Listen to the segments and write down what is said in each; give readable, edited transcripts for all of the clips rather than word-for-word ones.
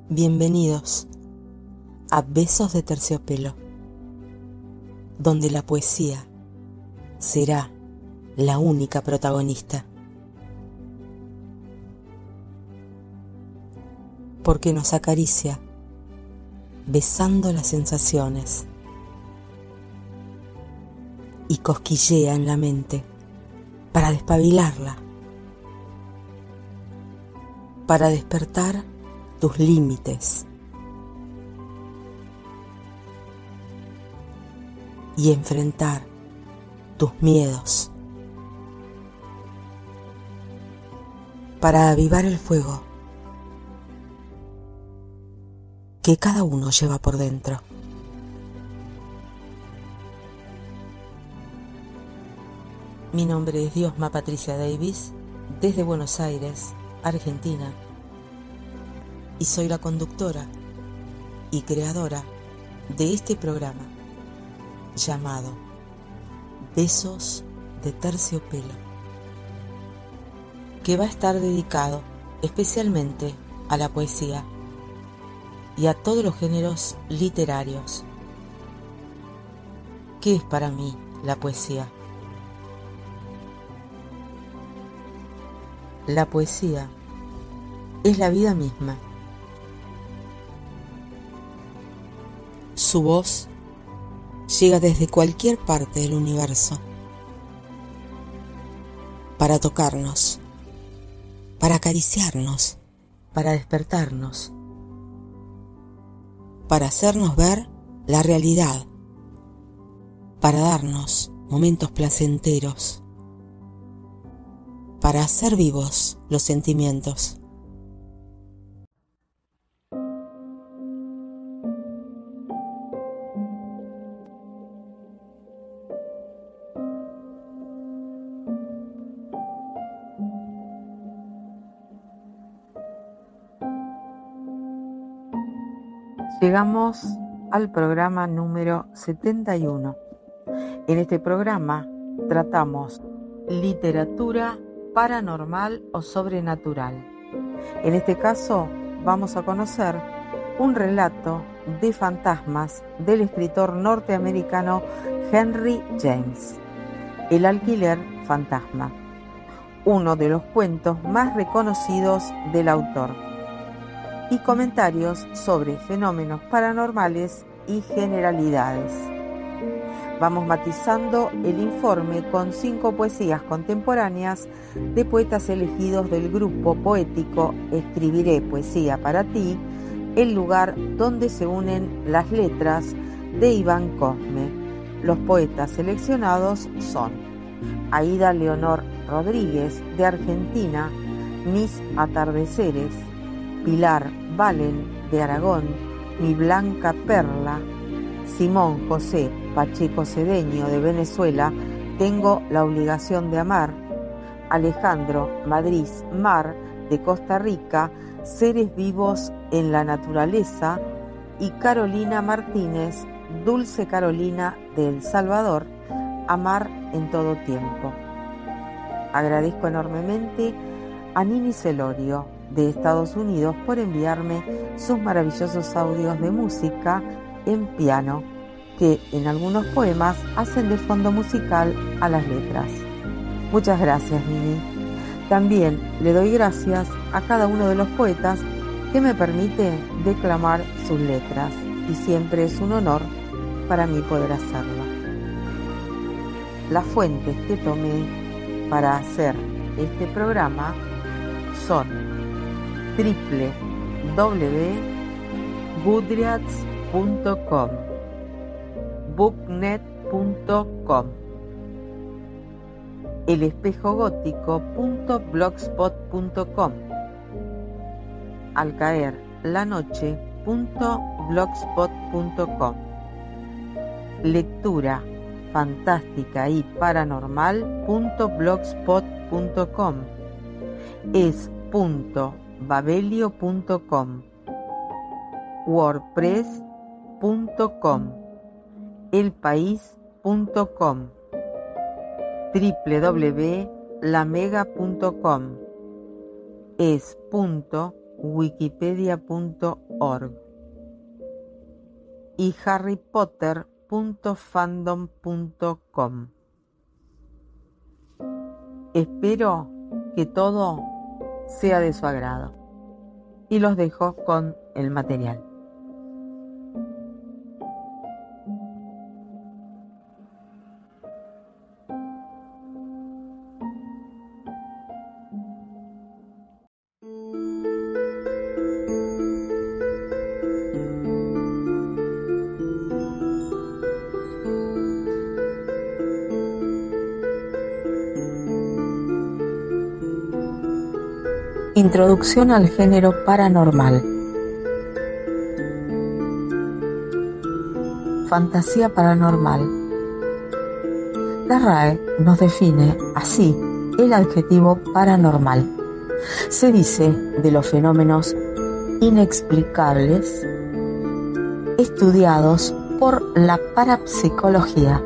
Bienvenidos a Besos de Terciopelo, donde la poesía será la única protagonista. Porque nos acaricia, besando las sensaciones, y cosquillea en la mente para despabilarla, para despertar tus límites y enfrentar tus miedos, para avivar el fuego que cada uno lleva por dentro. Mi nombre es Diosma Patricia Davis, desde Buenos Aires, Argentina, y soy la conductora y creadora de este programa llamado Besos de Terciopelo, que va a estar dedicado especialmente a la poesía y a todos los géneros literarios. ¿Qué es para mí la poesía? La poesía es la vida misma. Su voz llega desde cualquier parte del universo para tocarnos, para acariciarnos, para despertarnos, para hacernos ver la realidad, para darnos momentos placenteros, para hacer vivos los sentimientos. Llegamos al programa número 71. En este programa tratamos literatura paranormal o sobrenatural. En este caso vamos a conocer un relato de fantasmas del escritor norteamericano Henry James, El alquiler fantasma, uno de los cuentos más reconocidos del autor, y comentarios sobre fenómenos paranormales y generalidades. Vamos matizando el informe con 5 poesías contemporáneas de poetas elegidos del grupo poético Escribiré poesía para ti, el lugar donde se unen las letras, de Iván Cosme. Los poetas seleccionados son Aida Leonor Rodríguez, de Argentina, Mis atardeceres; Pilar Valen, de Aragón, Mi blanca perla; Simón José Pacheco Cedeño, de Venezuela, Tengo la obligación de amar; Alejandro Madrid Mar, de Costa Rica, Seres vivos en la naturaleza; y Carolina Martínez, Dulce Carolina, de El Salvador, Amar en todo tiempo. Agradezco enormemente a Nini Celorio, de Estados Unidos, por enviarme sus maravillosos audios de música en piano, que en algunos poemas hacen de fondo musical a las letras. Muchas gracias, Nini. También le doy gracias a cada uno de los poetas que me permite declamar sus letras, y siempre es un honor para mí poder hacerlo. Las fuentes que tomé para hacer este programa son www.goodreads.com, booknet.com, elespejogótico.blogspot.com, alcaerlanoche.blogspot.com, lectura fantástica y paranormal.blogspot.com, es.babelio.com, wordpress.com, elpaís.com, www.lamega.com, es.wikipedia.org. harrypotter.fandom.org y harrypotter.fandom.com. Espero que todo sea de su agrado y los dejo con el material. Introducción al género paranormal. Fantasía paranormal. La RAE nos define así el adjetivo paranormal. Se dice de los fenómenos inexplicables estudiados por la parapsicología.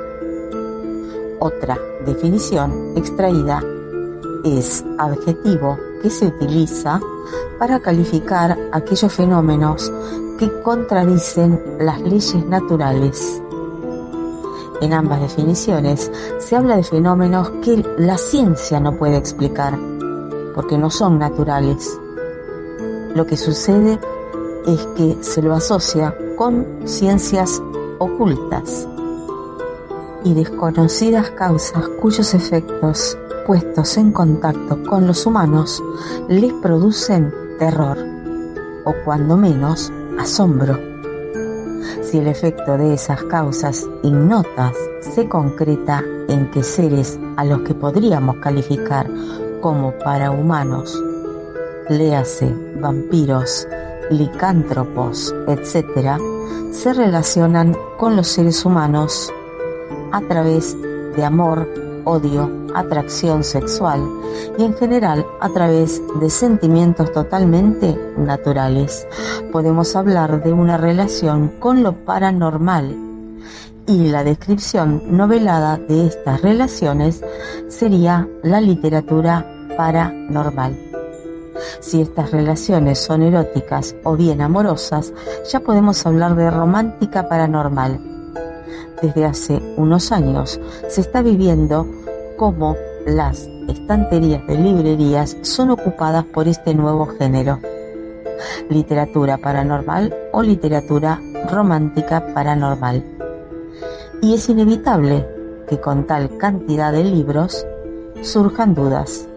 Otra definición extraída es adjetivo que se utiliza para calificar aquellos fenómenos que contradicen las leyes naturales. En ambas definiciones se habla de fenómenos que la ciencia no puede explicar, porque no son naturales. Lo que sucede es que se lo asocia con ciencias ocultas y desconocidas causas cuyos efectos puestos en contacto con los humanos les producen terror o cuando menos asombro. Si el efecto de esas causas ignotas se concreta en que seres a los que podríamos calificar como parahumanos, léase vampiros, licántropos, etc., se relacionan con los seres humanos a través de amor, odio, atracción sexual y en general a través de sentimientos totalmente naturales. Podemos hablar de una relación con lo paranormal y la descripción novelada de estas relaciones sería la literatura paranormal. Si estas relaciones son eróticas o bien amorosas, ya podemos hablar de romántica paranormal. Desde hace unos años se está viviendo cómo las estanterías de librerías son ocupadas por este nuevo género, literatura paranormal o literatura romántica paranormal. Y es inevitable que con tal cantidad de libros surjan dudas.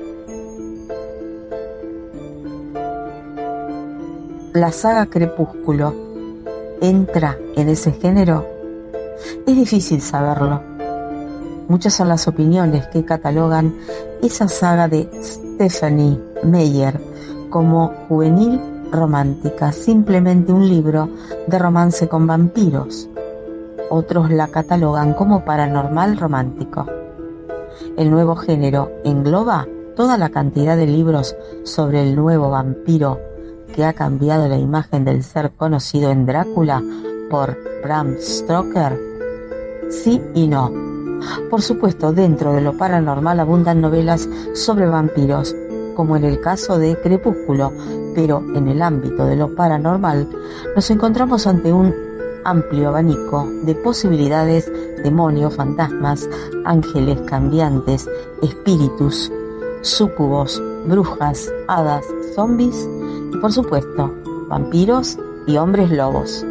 ¿La saga Crepúsculo entra en ese género? Es difícil saberlo. Muchas son las opiniones que catalogan esa saga de Stephenie Meyer como juvenil romántica, simplemente un libro de romance con vampiros. Otros la catalogan como paranormal romántico. El nuevo género engloba toda la cantidad de libros sobre el nuevo vampiro que ha cambiado la imagen del ser conocido en Drácula por Bram Stoker. Sí y no. Por supuesto, dentro de lo paranormal abundan novelas sobre vampiros, como en el caso de Crepúsculo, pero en el ámbito de lo paranormal nos encontramos ante un amplio abanico de posibilidades: demonios, fantasmas, ángeles cambiantes, espíritus, súcubos, brujas, hadas, zombies y, por supuesto, vampiros y hombres lobos.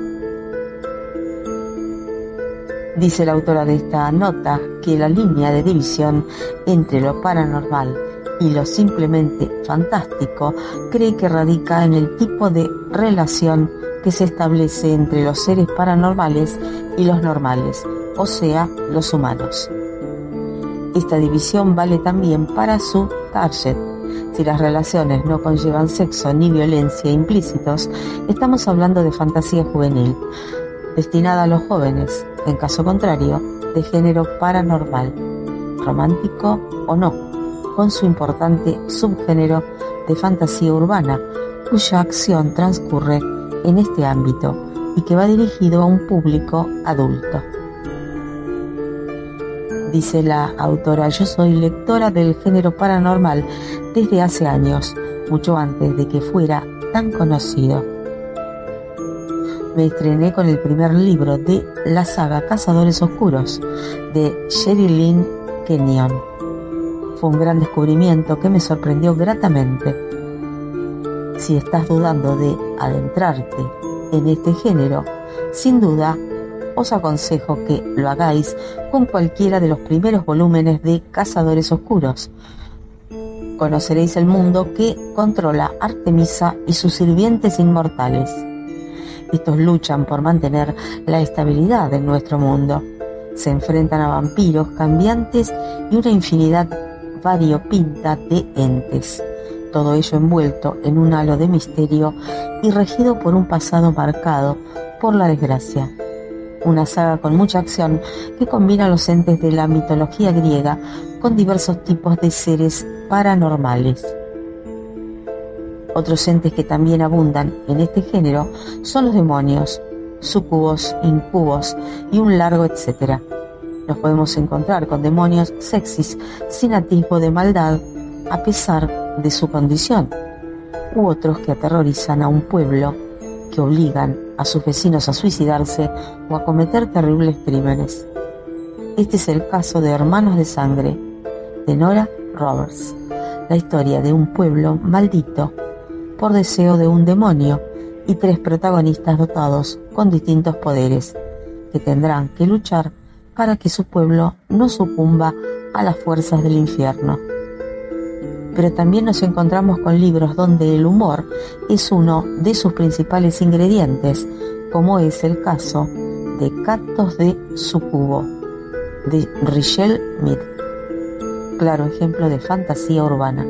Dice la autora de esta nota que la línea de división entre lo paranormal y lo simplemente fantástico cree que radica en el tipo de relación que se establece entre los seres paranormales y los normales, o sea, los humanos. Esta división vale también para su target. Si las relaciones no conllevan sexo ni violencia implícitos, estamos hablando de fantasía juvenil, destinada a los jóvenes, en caso contrario, de género paranormal, romántico o no, con su importante subgénero de fantasía urbana, cuya acción transcurre en este ámbito y que va dirigido a un público adulto. Dice la autora: yo soy lectora del género paranormal desde hace años, mucho antes de que fuera tan conocido. me estrené con el primer libro de la saga Cazadores Oscuros de Sherilyn Kenyon. Fue un gran descubrimiento que me sorprendió gratamente. Si estás dudando de adentrarte en este género, sin duda os aconsejo que lo hagáis con cualquiera de los primeros volúmenes de Cazadores Oscuros. Conoceréis el mundo que controla Artemisa y sus sirvientes inmortales. Estos luchan por mantener la estabilidad de nuestro mundo. Se enfrentan a vampiros cambiantes y una infinidad variopinta de entes. Todo ello envuelto en un halo de misterio y regido por un pasado marcado por la desgracia. Una saga con mucha acción que combina los entes de la mitología griega con diversos tipos de seres paranormales. Otros entes que también abundan en este género son los demonios, súcubos, incubos y un largo etcétera. Nos podemos encontrar con demonios sexys sin atisbo de maldad a pesar de su condición, u otros que aterrorizan a un pueblo, que obligan a sus vecinos a suicidarse o a cometer terribles crímenes. Este es el caso de Hermanos de Sangre, de Nora Roberts, la historia de un pueblo maldito por deseo de un demonio y 3 protagonistas dotados con distintos poderes, que tendrán que luchar para que su pueblo no sucumba a las fuerzas del infierno. Pero también nos encontramos con libros donde el humor es uno de sus principales ingredientes, como es el caso de Cactos de Sucubo, de Richelle Mead. Claro ejemplo de fantasía urbana.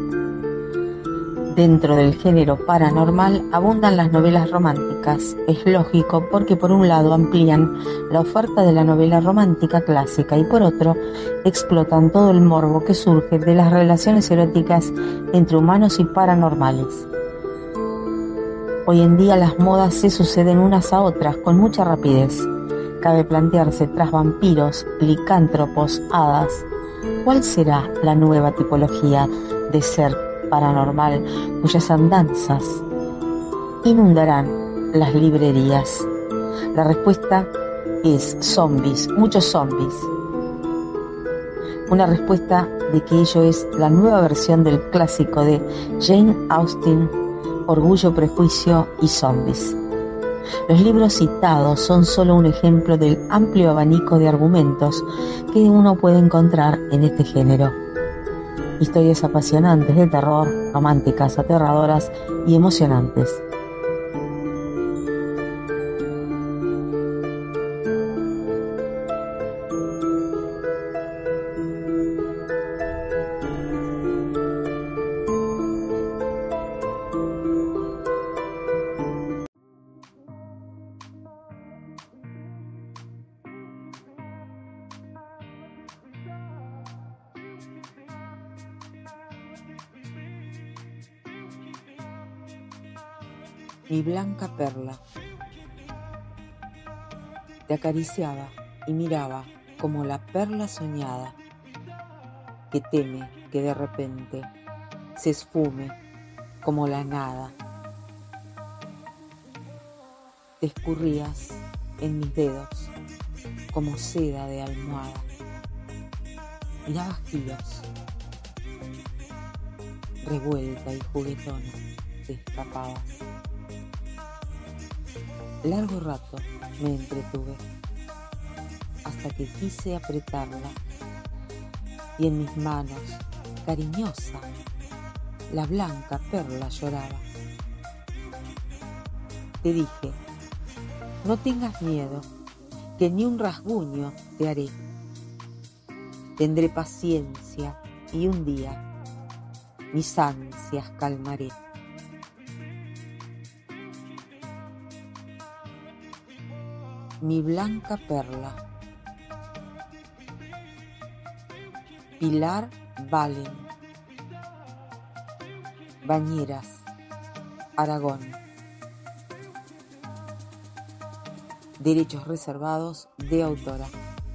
Dentro del género paranormal abundan las novelas románticas. Es lógico porque por un lado amplían la oferta de la novela romántica clásica y por otro explotan todo el morbo que surge de las relaciones eróticas entre humanos y paranormales. Hoy en día las modas se suceden unas a otras con mucha rapidez. Cabe plantearse, tras vampiros, licántropos, hadas, ¿cuál será la nueva tipología de ser paranormal cuyas andanzas inundarán las librerías? La respuesta es zombies, muchos zombies. Una respuesta de que ello es la nueva versión del clásico de Jane Austen, Orgullo, Prejuicio y Zombies. Los libros citados son solo un ejemplo del amplio abanico de argumentos que uno puede encontrar en este género. Historias apasionantes de terror, románticas, aterradoras y emocionantes. Mi blanca perla. Te acariciaba y miraba como la perla soñada, que teme que de repente se esfume como la nada. Te escurrías en mis dedos como seda de almohada. Mirabas kilos, revuelta y juguetona, te escapabas. Largo rato me entretuve, hasta que quise apretarla, y en mis manos, cariñosa, la blanca perla lloraba. Te dije, no tengas miedo, que ni un rasguño te haré. Tendré paciencia y un día mis ansias calmaré. Mi blanca perla. Pilar Valen. Bañeras, Aragón. Derechos reservados de autora.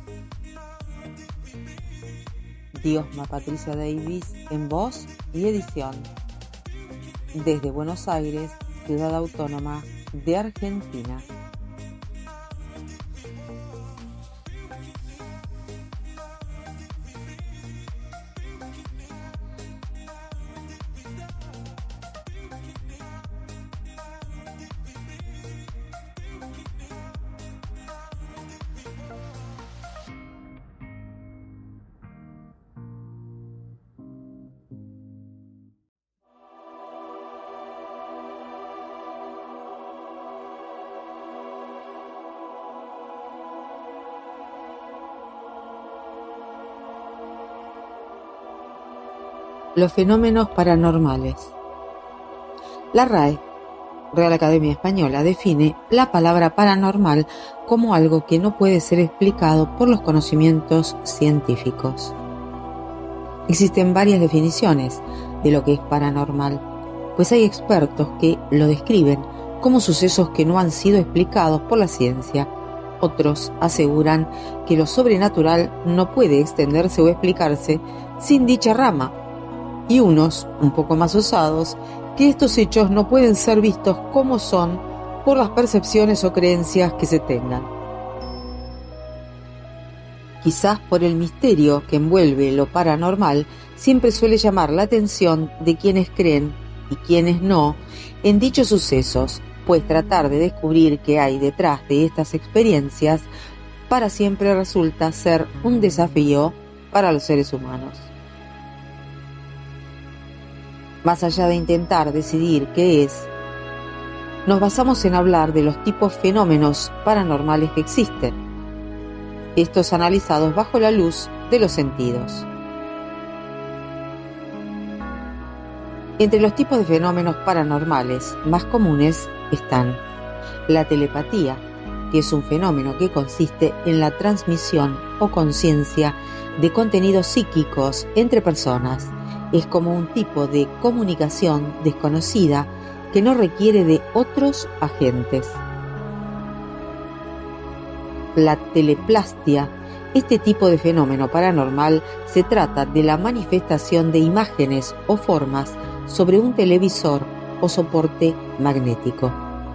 Diosma Patricia Davis en voz y edición. Desde Buenos Aires, Ciudad Autónoma de Argentina. Los fenómenos paranormales. La RAE, Real Academia Española, define la palabra paranormal como algo que no puede ser explicado por los conocimientos científicos. Existen varias definiciones de lo que es paranormal, pues hay expertos que lo describen como sucesos que no han sido explicados por la ciencia. Otros aseguran que lo sobrenatural no puede extenderse o explicarse sin dicha rama, y unos, un poco más osados, que estos hechos no pueden ser vistos como son por las percepciones o creencias que se tengan. Quizás por el misterio que envuelve lo paranormal, siempre suele llamar la atención de quienes creen y quienes no en dichos sucesos, pues tratar de descubrir qué hay detrás de estas experiencias para siempre resulta ser un desafío para los seres humanos. Más allá de intentar decidir qué es, nos basamos en hablar de los tipos fenómenos paranormales que existen, estos analizados bajo la luz de los sentidos. Entre los tipos de fenómenos paranormales más comunes están la telepatía, que es un fenómeno que consiste en la transmisión o conciencia de contenidos psíquicos entre personas. Es como un tipo de comunicación desconocida que no requiere de otros agentes. La teleplastia. Este tipo de fenómeno paranormal se trata de la manifestación de imágenes o formas sobre un televisor o soporte magnético.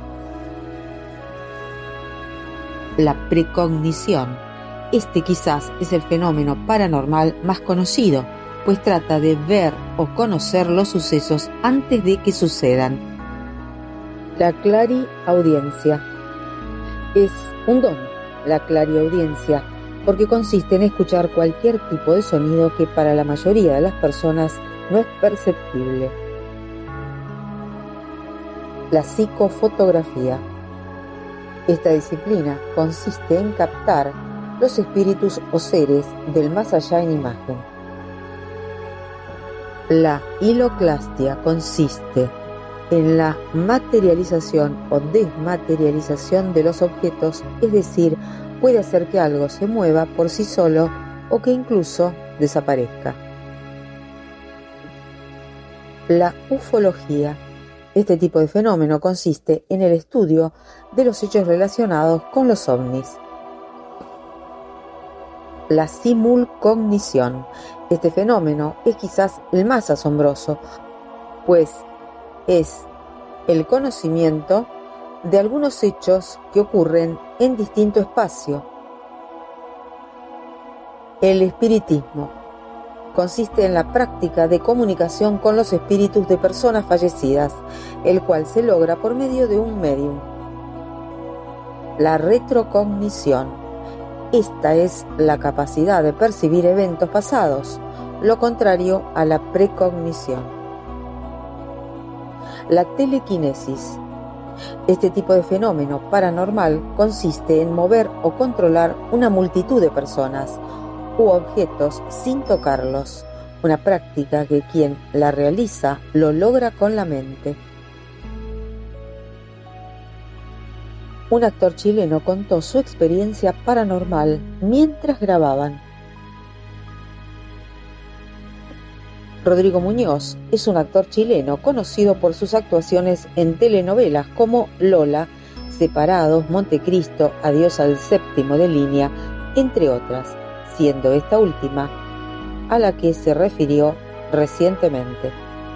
La precognición. Este quizás es el fenómeno paranormal más conocido, pues trata de ver o conocer los sucesos antes de que sucedan. La clariaudiencia. Es un don, la clariaudiencia, porque consiste en escuchar cualquier tipo de sonido que para la mayoría de las personas no es perceptible. La psicofotografía. Esta disciplina consiste en captar los espíritus o seres del más allá en imagen. La hiloclastia consiste en la materialización o desmaterialización de los objetos, es decir, puede hacer que algo se mueva por sí solo o que incluso desaparezca. La ufología. Este tipo de fenómeno consiste en el estudio de los hechos relacionados con los ovnis. La simulcognición. Este fenómeno es quizás el más asombroso, pues es el conocimiento de algunos hechos que ocurren en distinto espacio. El espiritismo consiste en la práctica de comunicación con los espíritus de personas fallecidas, el cual se logra por medio de un medium. La retrocognición. Esta es la capacidad de percibir eventos pasados, lo contrario a la precognición. La telequinesis. Este tipo de fenómeno paranormal consiste en mover o controlar una multitud de personas u objetos sin tocarlos, una práctica que quien la realiza lo logra con la mente. Un actor chileno contó su experiencia paranormal mientras grababan. Rodrigo Muñoz es un actor chileno conocido por sus actuaciones en telenovelas como Lola, Separados, Montecristo, Adiós al séptimo de línea, entre otras, siendo esta última a la que se refirió recientemente.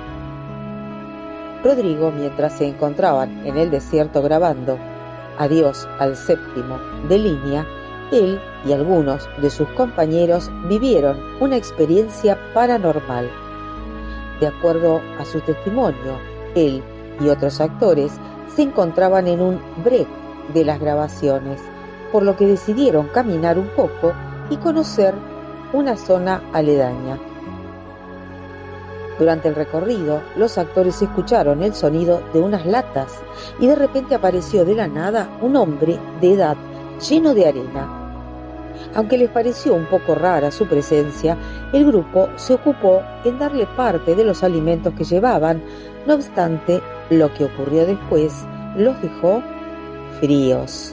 Rodrigo, mientras se encontraban en el desierto grabando Adiós al séptimo de línea, él y algunos de sus compañeros vivieron una experiencia paranormal. De acuerdo a su testimonio, él y otros actores se encontraban en un break de las grabaciones, por lo que decidieron caminar un poco y conocer una zona aledaña. Durante el recorrido, los actores escucharon el sonido de unas latas y de repente apareció de la nada un hombre de edad lleno de arena. Aunque les pareció un poco rara su presencia, el grupo se ocupó en darle parte de los alimentos que llevaban. No obstante, lo que ocurrió después los dejó fríos.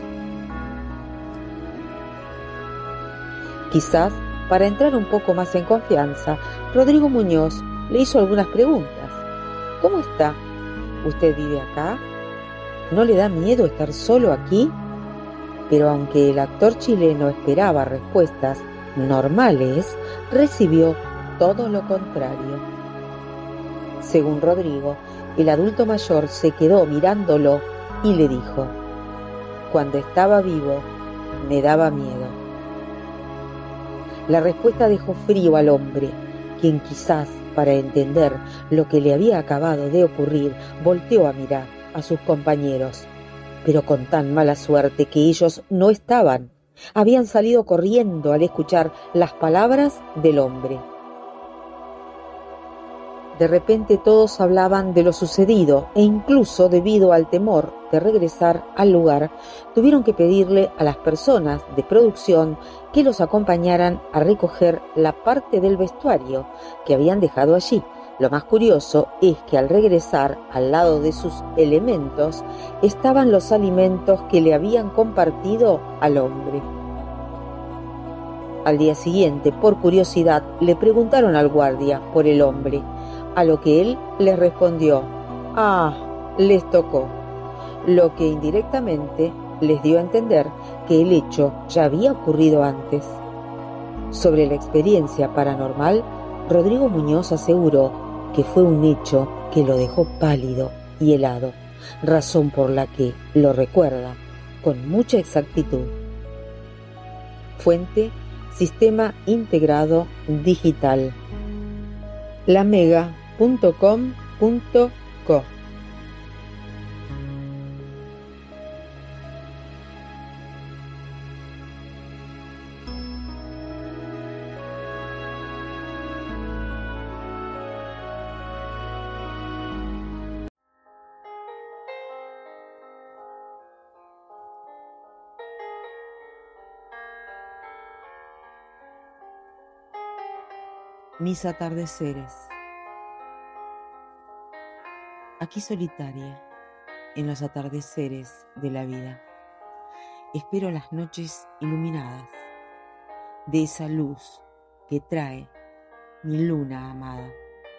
Quizás, para entrar un poco más en confianza, Rodrigo Muñoz le hizo algunas preguntas. ¿Cómo está? ¿Usted vive acá? ¿No le da miedo estar solo aquí? Pero aunque el actor chileno esperaba respuestas normales, recibió todo lo contrario. Según Rodrigo, el adulto mayor se quedó mirándolo y le dijo: «Cuando estaba vivo, me daba miedo». La respuesta dejó frío al hombre, quien quizás para entender lo que le había acabado de ocurrir, volteó a mirar a sus compañeros, pero con tan mala suerte que ellos no estaban. Habían salido corriendo al escuchar las palabras del hombre. De repente todos hablaban de lo sucedido e incluso debido al temor de regresar al lugar, tuvieron que pedirle a las personas de producción que los acompañaran a recoger la parte del vestuario que habían dejado allí. Lo más curioso es que al regresar al lado de sus elementos estaban los alimentos que le habían compartido al hombre. Al día siguiente, por curiosidad, le preguntaron al guardia por el hombre, a lo que él les respondió: «Ah, les tocó», lo que indirectamente les dio a entender que el hecho ya había ocurrido antes. Sobre la experiencia paranormal, Rodrigo Muñoz aseguró que fue un hecho que lo dejó pálido y helado, razón por la que lo recuerda con mucha exactitud. Fuente: Sistema Integrado Digital. lamega.com.co. Mis atardeceres. Aquí solitaria, en los atardeceres de la vida, espero las noches iluminadas de esa luz que trae mi luna amada,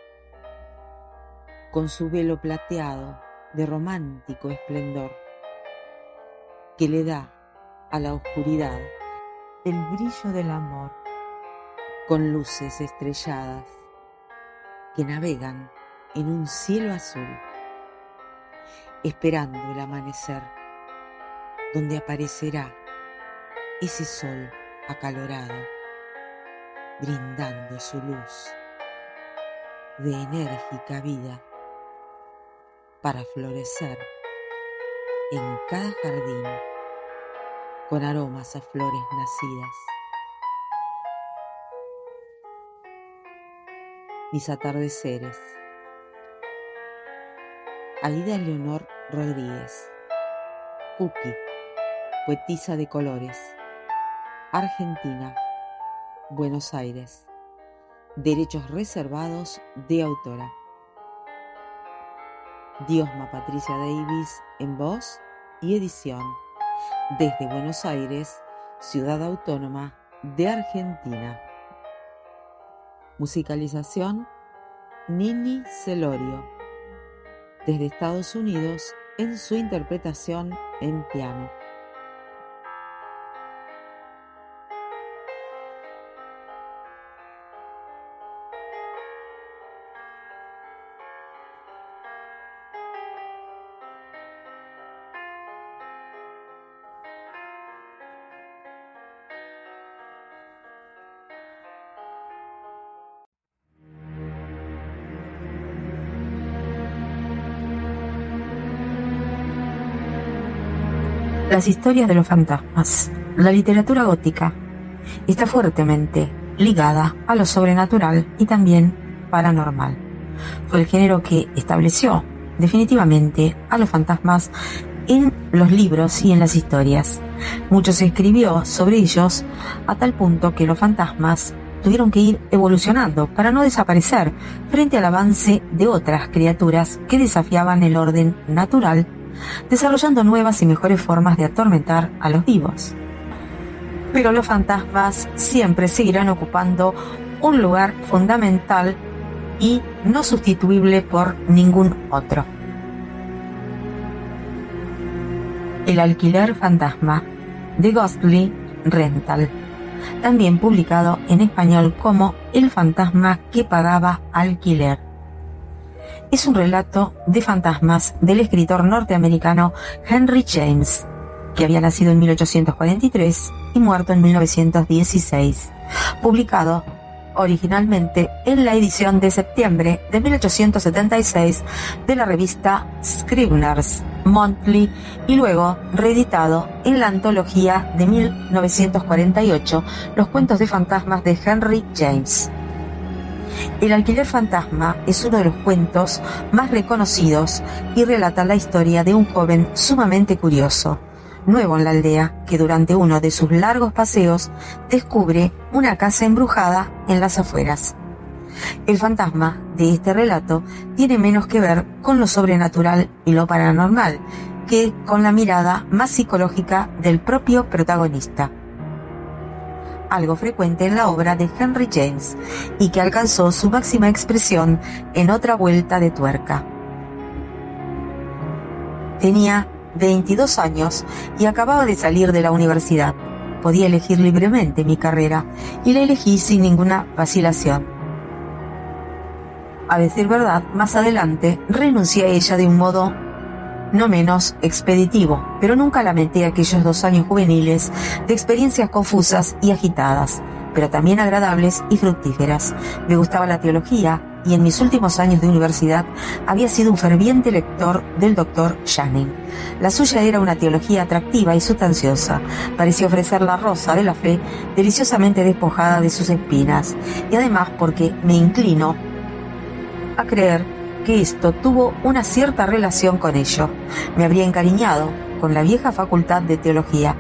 con su velo plateado de romántico esplendor, que le da a la oscuridad el brillo del amor, con luces estrelladas que navegan en un cielo azul, esperando el amanecer, donde aparecerá ese sol acalorado, brindando su luz de enérgica vida para florecer en cada jardín con aromas a flores nacidas. Mis atardeceres. Aida Leonor Rodríguez. Cookie, poetisa de colores. Argentina, Buenos Aires. Derechos reservados de autora. Diosma Patricia Davis en voz y edición. Desde Buenos Aires, Ciudad Autónoma de Argentina. Musicalización: Nini Celorio. Desde Estados Unidos, en su interpretación en piano. Las historias de los fantasmas. La literatura gótica está fuertemente ligada a lo sobrenatural y también paranormal. Fue el género que estableció definitivamente a los fantasmas en los libros y en las historias. Mucho se escribió sobre ellos a tal punto que los fantasmas tuvieron que ir evolucionando para no desaparecer frente al avance de otras criaturas que desafiaban el orden natural, desarrollando nuevas y mejores formas de atormentar a los vivos. Pero los fantasmas siempre seguirán ocupando un lugar fundamental y no sustituible por ningún otro. El alquiler fantasma, The Ghostly Rental, también publicado en español como El fantasma que pagaba alquiler. Es un relato de fantasmas del escritor norteamericano Henry James, que había nacido en 1843 y muerto en 1916, publicado originalmente en la edición de septiembre de 1876 de la revista Scribner's Monthly y luego reeditado en la antología de 1948, Los cuentos de fantasmas de Henry James. El alquiler fantasma es uno de los cuentos más reconocidos y relata la historia de un joven sumamente curioso, nuevo en la aldea, que durante uno de sus largos paseos descubre una casa embrujada en las afueras. El fantasma de este relato tiene menos que ver con lo sobrenatural y lo paranormal que con la mirada más psicológica del propio protagonista, algo frecuente en la obra de Henry James y que alcanzó su máxima expresión en Otra vuelta de tuerca. Tenía 22 años y acababa de salir de la universidad. Podía elegir libremente mi carrera y la elegí sin ninguna vacilación. A decir verdad, más adelante renuncié a ella de un modo no menos expeditivo, pero nunca lamenté aquellos 2 años juveniles de experiencias confusas y agitadas, pero también agradables y fructíferas. Me gustaba la teología y en mis últimos años de universidad había sido un ferviente lector del Dr. Channing. La suya era una teología atractiva y sustanciosa. Parecía ofrecer la rosa de la fe deliciosamente despojada de sus espinas, y además porque me inclino a creer que esto tuvo una cierta relación con ello. Me habría encariñado con la vieja facultad de teología.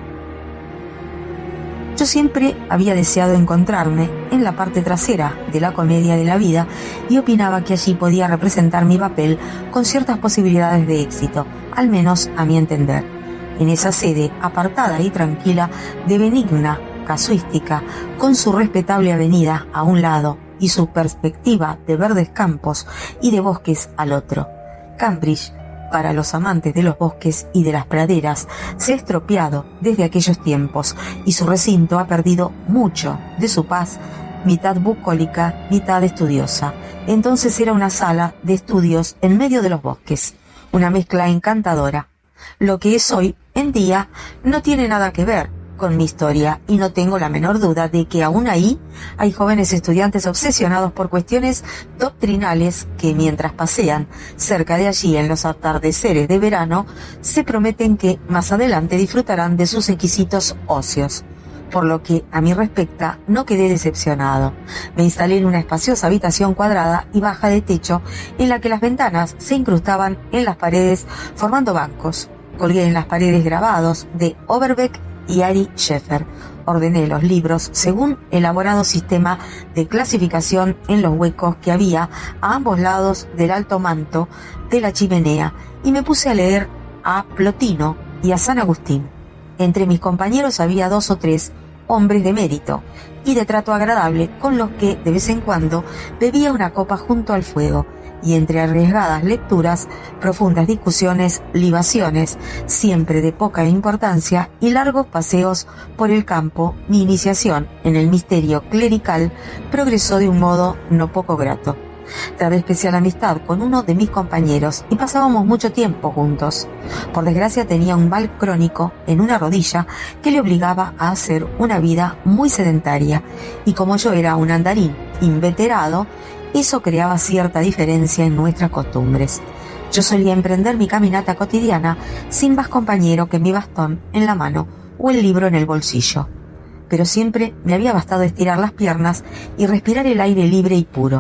Yo siempre había deseado encontrarme en la parte trasera de la comedia de la vida y opinaba que allí podía representar mi papel con ciertas posibilidades de éxito, al menos a mi entender. En esa sede apartada y tranquila de benigna casuística, con su respetable avenida a un lado y su perspectiva de verdes campos y de bosques al otro. Cambridge, para los amantes de los bosques y de las praderas, se ha estropeado desde aquellos tiempos y su recinto ha perdido mucho de su paz, mitad bucólica, mitad estudiosa. Entonces era una sala de estudios en medio de los bosques, una mezcla encantadora. Lo que es hoy en día no tiene nada que ver con mi historia y no tengo la menor duda de que aún ahí hay jóvenes estudiantes obsesionados por cuestiones doctrinales que mientras pasean cerca de allí en los atardeceres de verano se prometen que más adelante disfrutarán de sus exquisitos ocios. Por lo que a mí respecta no quedé decepcionado. Me instalé en una espaciosa habitación cuadrada y baja de techo en la que las ventanas se incrustaban en las paredes formando bancos. Colgué en las paredes grabados de Overbeck y Ari Scheffer. Ordené los libros según elaborado sistema de clasificación en los huecos que había a ambos lados del alto manto de la chimenea y me puse a leer a Plotino y a San Agustín. Entre mis compañeros había 2 o 3 hombres de mérito y de trato agradable con los que de vez en cuando bebía una copa junto al fuego, y entre arriesgadas lecturas, profundas discusiones, libaciones, siempre de poca importancia, y largos paseos por el campo, mi iniciación en el misterio clerical progresó de un modo no poco grato. Trabé especial amistad con uno de mis compañeros y pasábamos mucho tiempo juntos. Por desgracia tenía un mal crónico en una rodilla que le obligaba a hacer una vida muy sedentaria, y como yo era un andarín inveterado, eso creaba cierta diferencia en nuestras costumbres. Yo solía emprender mi caminata cotidiana sin más compañero que mi bastón en la mano o el libro en el bolsillo. Pero siempre me había bastado estirar las piernas y respirar el aire libre y puro.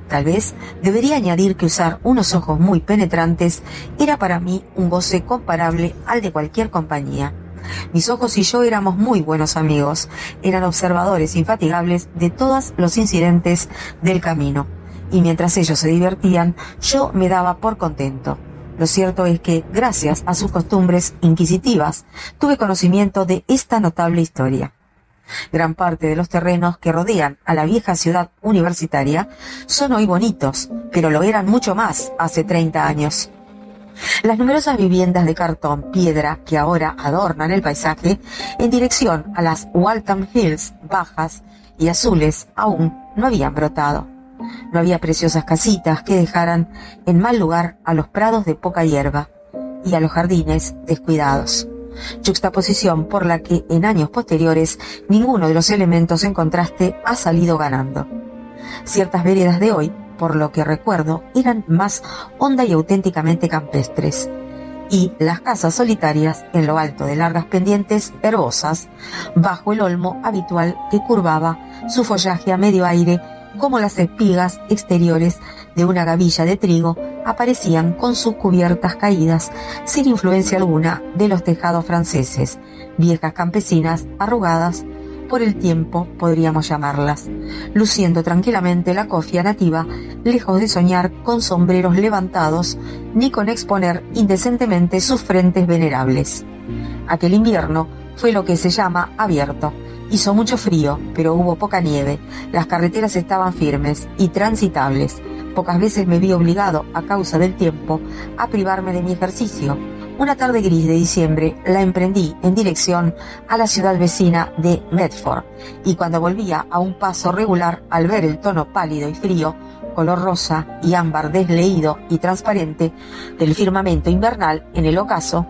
Tal vez debería añadir que usar unos ojos muy penetrantes era para mí un goce comparable al de cualquier compañía. Mis ojos y yo éramos muy buenos amigos, eran observadores infatigables de todos los incidentes del camino, y mientras ellos se divertían, yo me daba por contento. Lo cierto es que, gracias a sus costumbres inquisitivas, tuve conocimiento de esta notable historia. Gran parte de los terrenos que rodean a la vieja ciudad universitaria son hoy bonitos, pero lo eran mucho más hace 30 años. Las numerosas viviendas de cartón piedra que ahora adornan el paisaje en dirección a las Waltham Hills bajas y azules aún no habían brotado. No había preciosas casitas que dejaran en mal lugar a los prados de poca hierba y a los jardines descuidados. Juxtaposición por la que en años posteriores ninguno de los elementos en contraste ha salido ganando. Ciertas veredas de hoy, por lo que recuerdo, eran más honda y auténticamente campestres, y las casas solitarias en lo alto de largas pendientes herbosas, bajo el olmo habitual que curvaba su follaje a medio aire como las espigas exteriores de una gavilla de trigo, aparecían con sus cubiertas caídas, sin influencia alguna de los tejados franceses, viejas campesinas arrugadas por el tiempo, podríamos llamarlas, luciendo tranquilamente la cofia nativa, lejos de soñar con sombreros levantados, ni con exponer indecentemente sus frentes venerables. Aquel invierno fue lo que se llama abierto. Hizo mucho frío, pero hubo poca nieve, las carreteras estaban firmes y transitables. Pocas veces me vi obligado, a causa del tiempo, a privarme de mi ejercicio. Una tarde gris de diciembre la emprendí en dirección a la ciudad vecina de Medford, y cuando volvía a un paso regular al ver el tono pálido y frío, color rosa y ámbar desleído y transparente del firmamento invernal en el ocaso,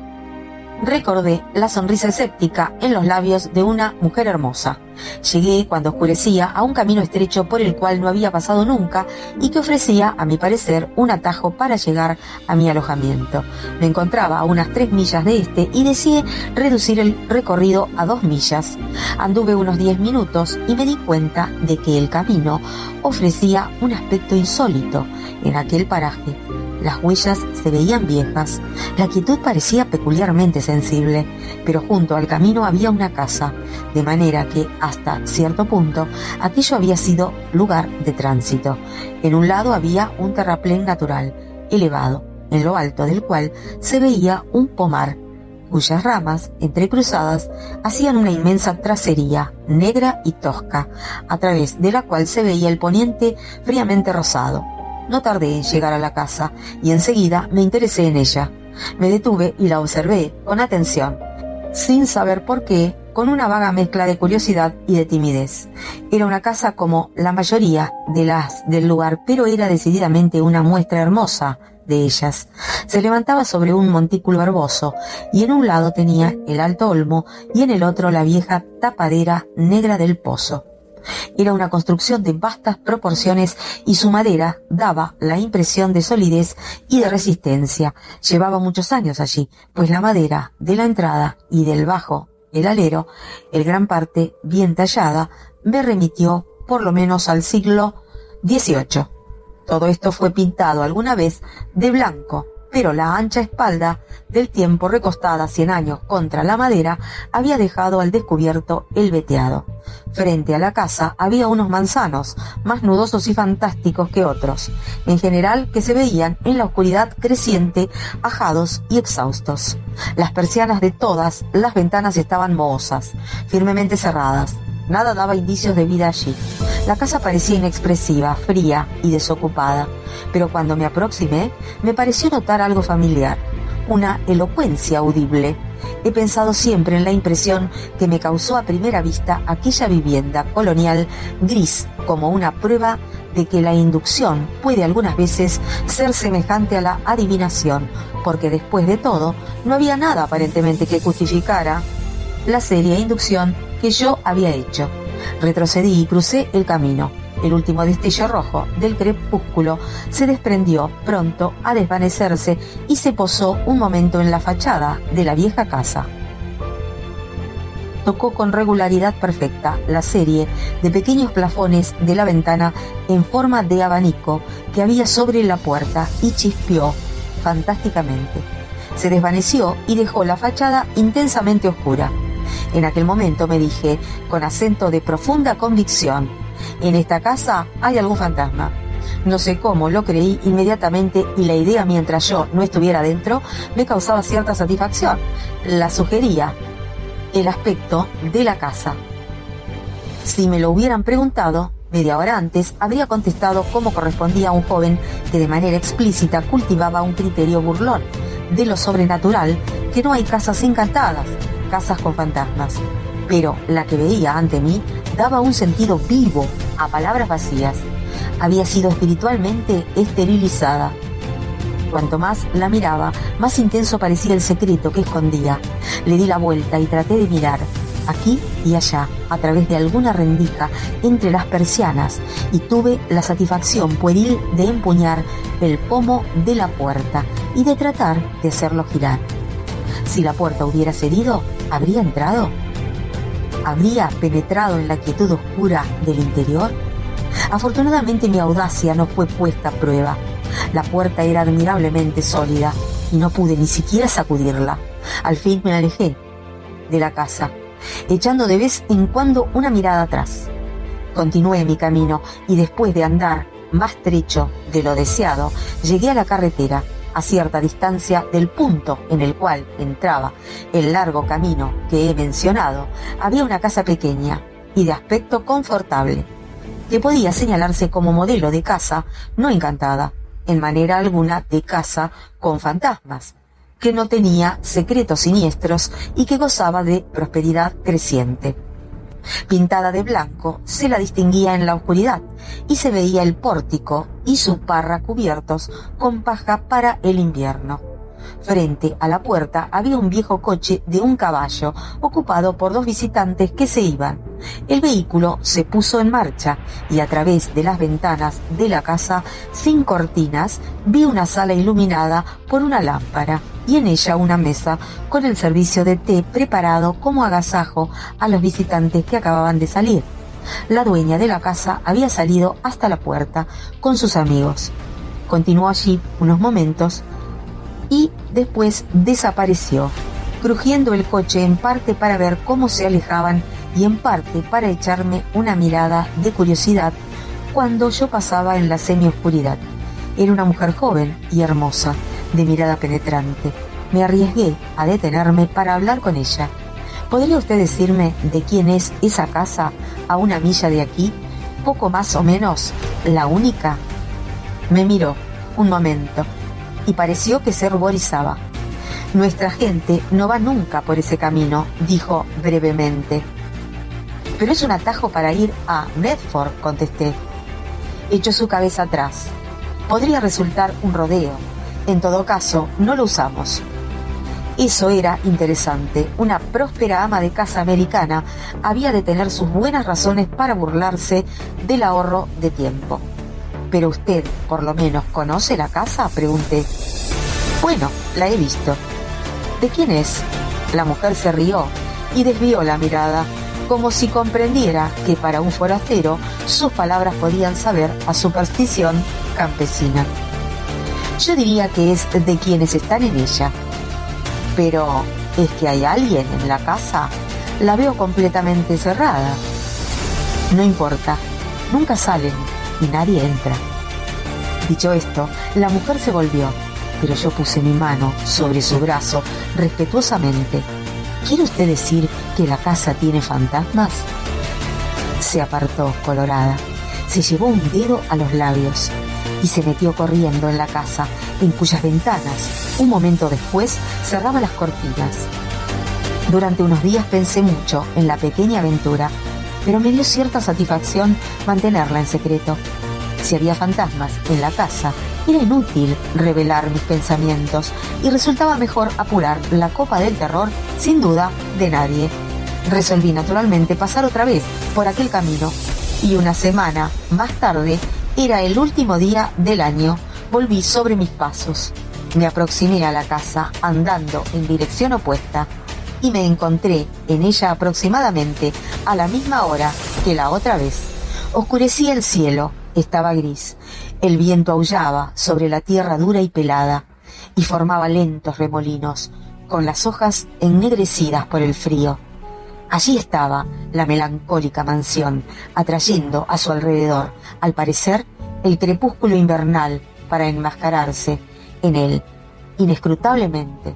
recordé la sonrisa escéptica en los labios de una mujer hermosa. Llegué cuando oscurecía a un camino estrecho por el cual no había pasado nunca y que ofrecía, a mi parecer, un atajo para llegar a mi alojamiento. Me encontraba a unas 3 millas de este y decidí reducir el recorrido a 2 millas. Anduve unos 10 minutos y me di cuenta de que el camino ofrecía un aspecto insólito en aquel paraje. Las huellas se veían viejas, la quietud parecía peculiarmente sensible, pero junto al camino había una casa, de manera que, hasta cierto punto, aquello había sido lugar de tránsito. En un lado había un terraplén natural, elevado, en lo alto del cual se veía un pomar, cuyas ramas, entrecruzadas, hacían una inmensa tracería, negra y tosca, a través de la cual se veía el poniente fríamente rosado. No tardé en llegar a la casa y enseguida me interesé en ella. Me detuve y la observé con atención, sin saber por qué, con una vaga mezcla de curiosidad y de timidez. Era una casa como la mayoría de las del lugar, pero era decididamente una muestra hermosa de ellas. Se levantaba sobre un montículo herboso y en un lado tenía el alto olmo y en el otro la vieja tapadera negra del pozo. Era una construcción de vastas proporciones y su madera daba la impresión de solidez y de resistencia. Llevaba muchos años allí, pues la madera de la entrada y del bajo, el alero, en gran parte bien tallada, me remitió por lo menos al siglo XVIII. Todo esto fue pintado alguna vez de blanco, pero la ancha espalda del tiempo, recostada 100 años contra la madera, había dejado al descubierto el veteado. Frente a la casa había unos manzanos, más nudosos y fantásticos que otros, en general que se veían en la oscuridad creciente, ajados y exhaustos. Las persianas de todas las ventanas estaban mohosas, firmemente cerradas. Nada daba indicios de vida allí. La casa parecía inexpresiva, fría y desocupada, pero cuando me aproximé, me pareció notar algo familiar, una elocuencia audible. He pensado siempre en la impresión que me causó a primera vista aquella vivienda colonial gris como una prueba de que la inducción puede algunas veces ser semejante a la adivinación, porque después de todo no había nada aparentemente que justificara la seria inducción que yo había hecho. Retrocedí y crucé el camino. El último destello rojo del crepúsculo se desprendió pronto a desvanecerse y se posó un momento en la fachada de la vieja casa. tocó con regularidad perfecta la serie de pequeños plafones de la ventana en forma de abanico que había sobre la puerta y chispeó fantásticamente. Se desvaneció y dejó la fachada intensamente oscura. En aquel momento me dije, con acento de profunda convicción: en esta casa hay algún fantasma. No sé cómo lo creí inmediatamente y la idea, mientras yo no estuviera dentro, me causaba cierta satisfacción. La sugería el aspecto de la casa. Si me lo hubieran preguntado media hora antes, habría contestado como correspondía a un joven que de manera explícita cultivaba un criterio burlón de lo sobrenatural, que no hay casas encantadas, casas con fantasmas. Pero la que veía ante mí daba un sentido vivo a palabras vacías. Había sido espiritualmente esterilizada. Cuanto más la miraba, más intenso parecía el secreto que escondía. Le di la vuelta y traté de mirar aquí y allá, a través de alguna rendija entre las persianas, y tuve la satisfacción pueril de empuñar el pomo de la puerta y de tratar de hacerlo girar. Si la puerta hubiera cedido, ¿habría entrado? ¿Habría penetrado en la quietud oscura del interior? Afortunadamente mi audacia no fue puesta a prueba. La puerta era admirablemente sólida y no pude ni siquiera sacudirla. Al fin me alejé de la casa, echando de vez en cuando una mirada atrás. Continué mi camino y después de andar más trecho de lo deseado, llegué a la carretera. A cierta distancia del punto en el cual entraba el largo camino que he mencionado, había una casa pequeña y de aspecto confortable, que podía señalarse como modelo de casa no encantada, en manera alguna de casa con fantasmas, que no tenía secretos siniestros y que gozaba de prosperidad creciente. Pintada de blanco, se la distinguía en la oscuridad y se veía el pórtico y su parra cubiertos con paja para el invierno. Frente a la puerta había un viejo coche de un caballo ocupado por dos visitantes que se iban. El vehículo se puso en marcha y a través de las ventanas de la casa sin cortinas vi una sala iluminada por una lámpara y en ella una mesa con el servicio de té preparado como agasajo a los visitantes que acababan de salir. La dueña de la casa había salido hasta la puerta con sus amigos. Continuó allí unos momentos y después desapareció, crujiendo el coche en parte para ver cómo se alejaban y en parte para echarme una mirada de curiosidad cuando yo pasaba en la semioscuridad. Era una mujer joven y hermosa, de mirada penetrante. Me arriesgué a detenerme para hablar con ella. ¿Podría usted decirme de quién es esa casa a una milla de aquí? Poco más o menos la única. Me miró un momento y pareció que se ruborizaba. Nuestra gente no va nunca por ese camino, dijo brevemente. Pero es un atajo para ir a Medford, contesté. Echó su cabeza atrás. Podría resultar un rodeo. En todo caso, no lo usamos. Eso era interesante. Una próspera ama de casa americana había de tener sus buenas razones para burlarse del ahorro de tiempo. ¿Pero usted, por lo menos, conoce la casa?, pregunté. Bueno, la he visto. ¿De quién es? La mujer se rió y desvió la mirada, como si comprendiera que para un forastero sus palabras podían saber a superstición campesina. Yo diría que es de quienes están en ella. Pero, ¿es que hay alguien en la casa? La veo completamente cerrada. No importa, nunca salen y nadie entra. Dicho esto, la mujer se volvió, pero yo puse mi mano sobre su brazo respetuosamente. ¿Quiere usted decir que la casa tiene fantasmas? Se apartó, colorada. Se llevó un dedo a los labios y se metió corriendo en la casa, en cuyas ventanas, un momento después, cerraba las cortinas. Durante unos días pensé mucho en la pequeña aventura, pero me dio cierta satisfacción mantenerla en secreto. Si había fantasmas en la casa, era inútil revelar mis pensamientos y resultaba mejor apurar la copa del terror, sin duda, de nadie. Resolví naturalmente pasar otra vez por aquel camino y una semana más tarde, era el último día del año, volví sobre mis pasos. Me aproximé a la casa andando en dirección opuesta. y me encontré en ella aproximadamente a la misma hora que la otra vez. Oscurecía el cielo, estaba gris. El viento aullaba sobre la tierra dura y pelada y formaba lentos remolinos, con las hojas ennegrecidas por el frío. Allí estaba la melancólica mansión, atrayendo a su alrededor, al parecer, el crepúsculo invernal para enmascararse en él, inescrutablemente.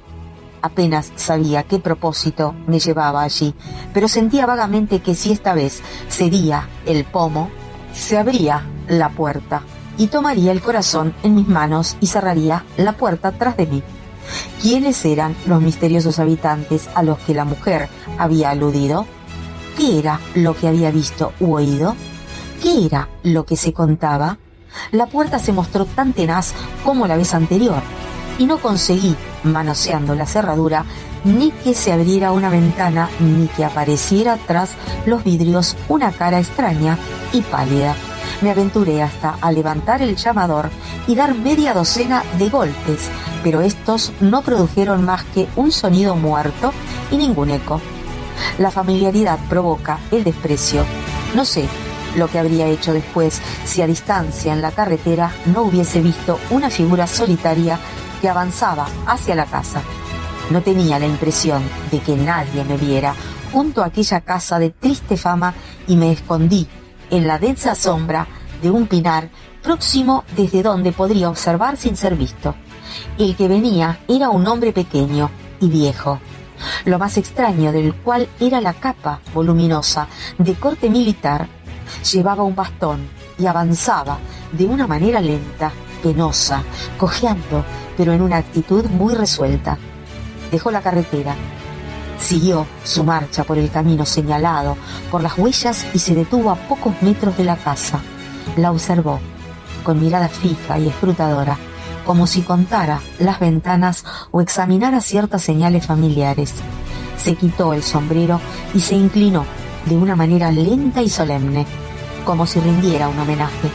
Apenas sabía qué propósito me llevaba allí, pero sentía vagamente que si esta vez cedía el pomo, se abría la puerta y tomaría el corazón en mis manos y cerraría la puerta tras de mí. ¿Quiénes eran los misteriosos habitantes a los que la mujer había aludido? ¿Qué era lo que había visto u oído? ¿Qué era lo que se contaba? La puerta se mostró tan tenaz como la vez anterior, y no conseguí, manoseando la cerradura, ni que se abriera una ventana, ni que apareciera tras los vidrios una cara extraña y pálida. Me aventuré hasta a levantar el llamador y dar media docena de golpes, pero estos no produjeron más que un sonido muerto y ningún eco. La familiaridad provoca el desprecio. No sé lo que habría hecho después si a distancia en la carretera no hubiese visto una figura solitaria que avanzaba hacia la casa. No tenía la impresión de que nadie me viera junto a aquella casa de triste fama y me escondí en la densa sombra de un pinar próximo desde donde podría observar sin ser visto. El que venía era un hombre pequeño y viejo, lo más extraño del cual era la capa voluminosa de corte militar. Llevaba un bastón y avanzaba de una manera lenta, penosa, cojeando, pero en una actitud muy resuelta. Dejó la carretera, siguió su marcha por el camino señalado por las huellas y se detuvo a pocos metros de la casa. La observó con mirada fija y escrutadora, como si contara las ventanas o examinara ciertas señales familiares. Se quitó el sombrero y se inclinó de una manera lenta y solemne, como si rindiera un homenaje.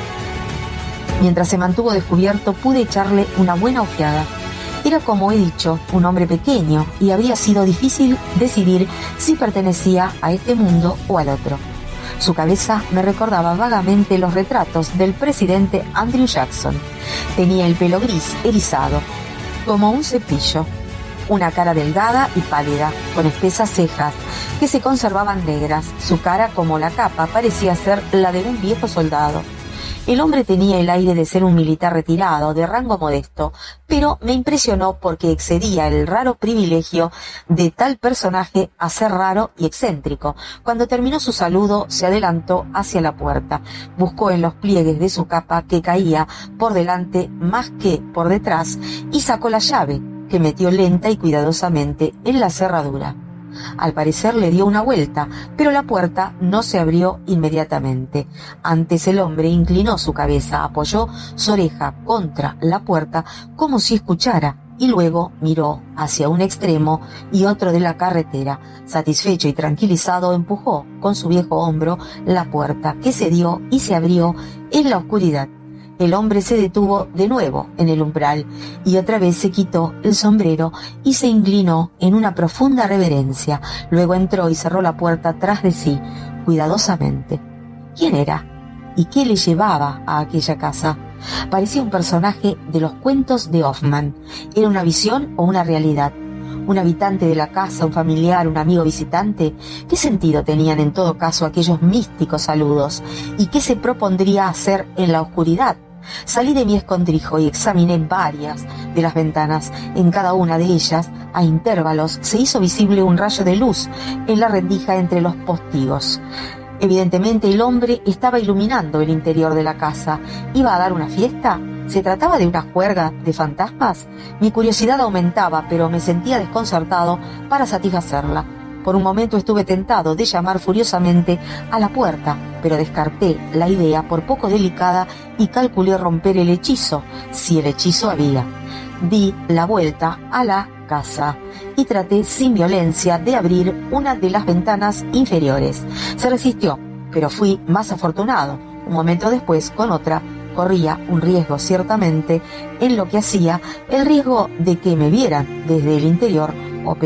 Mientras se mantuvo descubierto, pude echarle una buena ojeada. Era, como he dicho, un hombre pequeño y habría sido difícil decidir si pertenecía a este mundo o al otro. Su cabeza me recordaba vagamente los retratos del presidente Andrew Jackson. Tenía el pelo gris erizado, como un cepillo, una cara delgada y pálida, con espesas cejas que se conservaban negras. Su cara, como la capa, parecía ser la de un viejo soldado. El hombre tenía el aire de ser un militar retirado, de rango modesto, pero me impresionó porque excedía el raro privilegio de tal personaje a ser raro y excéntrico. Cuando terminó su saludo, se adelantó hacia la puerta, buscó en los pliegues de su capa, que caía por delante más que por detrás, y sacó la llave, que metió lenta y cuidadosamente en la cerradura. Al parecer le dio una vuelta, pero la puerta no se abrió inmediatamente. Antes el hombre inclinó su cabeza, apoyó su oreja contra la puerta como si escuchara, y luego miró hacia un extremo y otro de la carretera. Satisfecho y tranquilizado, empujó con su viejo hombro la puerta, que cedió y se abrió en la oscuridad. El hombre se detuvo de nuevo en el umbral y otra vez se quitó el sombrero y se inclinó en una profunda reverencia. Luego entró y cerró la puerta tras de sí, cuidadosamente. ¿Quién era? ¿Y qué le llevaba a aquella casa? Parecía un personaje de los cuentos de Hoffman. ¿Era una visión o una realidad? ¿Un habitante de la casa, un familiar, un amigo visitante? ¿Qué sentido tenían en todo caso aquellos místicos saludos? ¿Y qué se propondría hacer en la oscuridad? Salí de mi escondrijo y examiné varias de las ventanas. En cada una de ellas, a intervalos, se hizo visible un rayo de luz en la rendija entre los postigos. Evidentemente el hombre estaba iluminando el interior de la casa. ¿Iba a dar una fiesta? ¿Se trataba de una juerga de fantasmas? Mi curiosidad aumentaba, pero me sentía desconcertado para satisfacerla. Por un momento estuve tentado de llamar furiosamente a la puerta, pero descarté la idea por poco delicada y calculé romper el hechizo, si el hechizo había. Di la vuelta a la casa y traté sin violencia de abrir una de las ventanas inferiores. Se resistió, pero fui más afortunado. Un momento después, con otra, corría un riesgo ciertamente en lo que hacía, el riesgo de que me vieran desde el interior, o peor,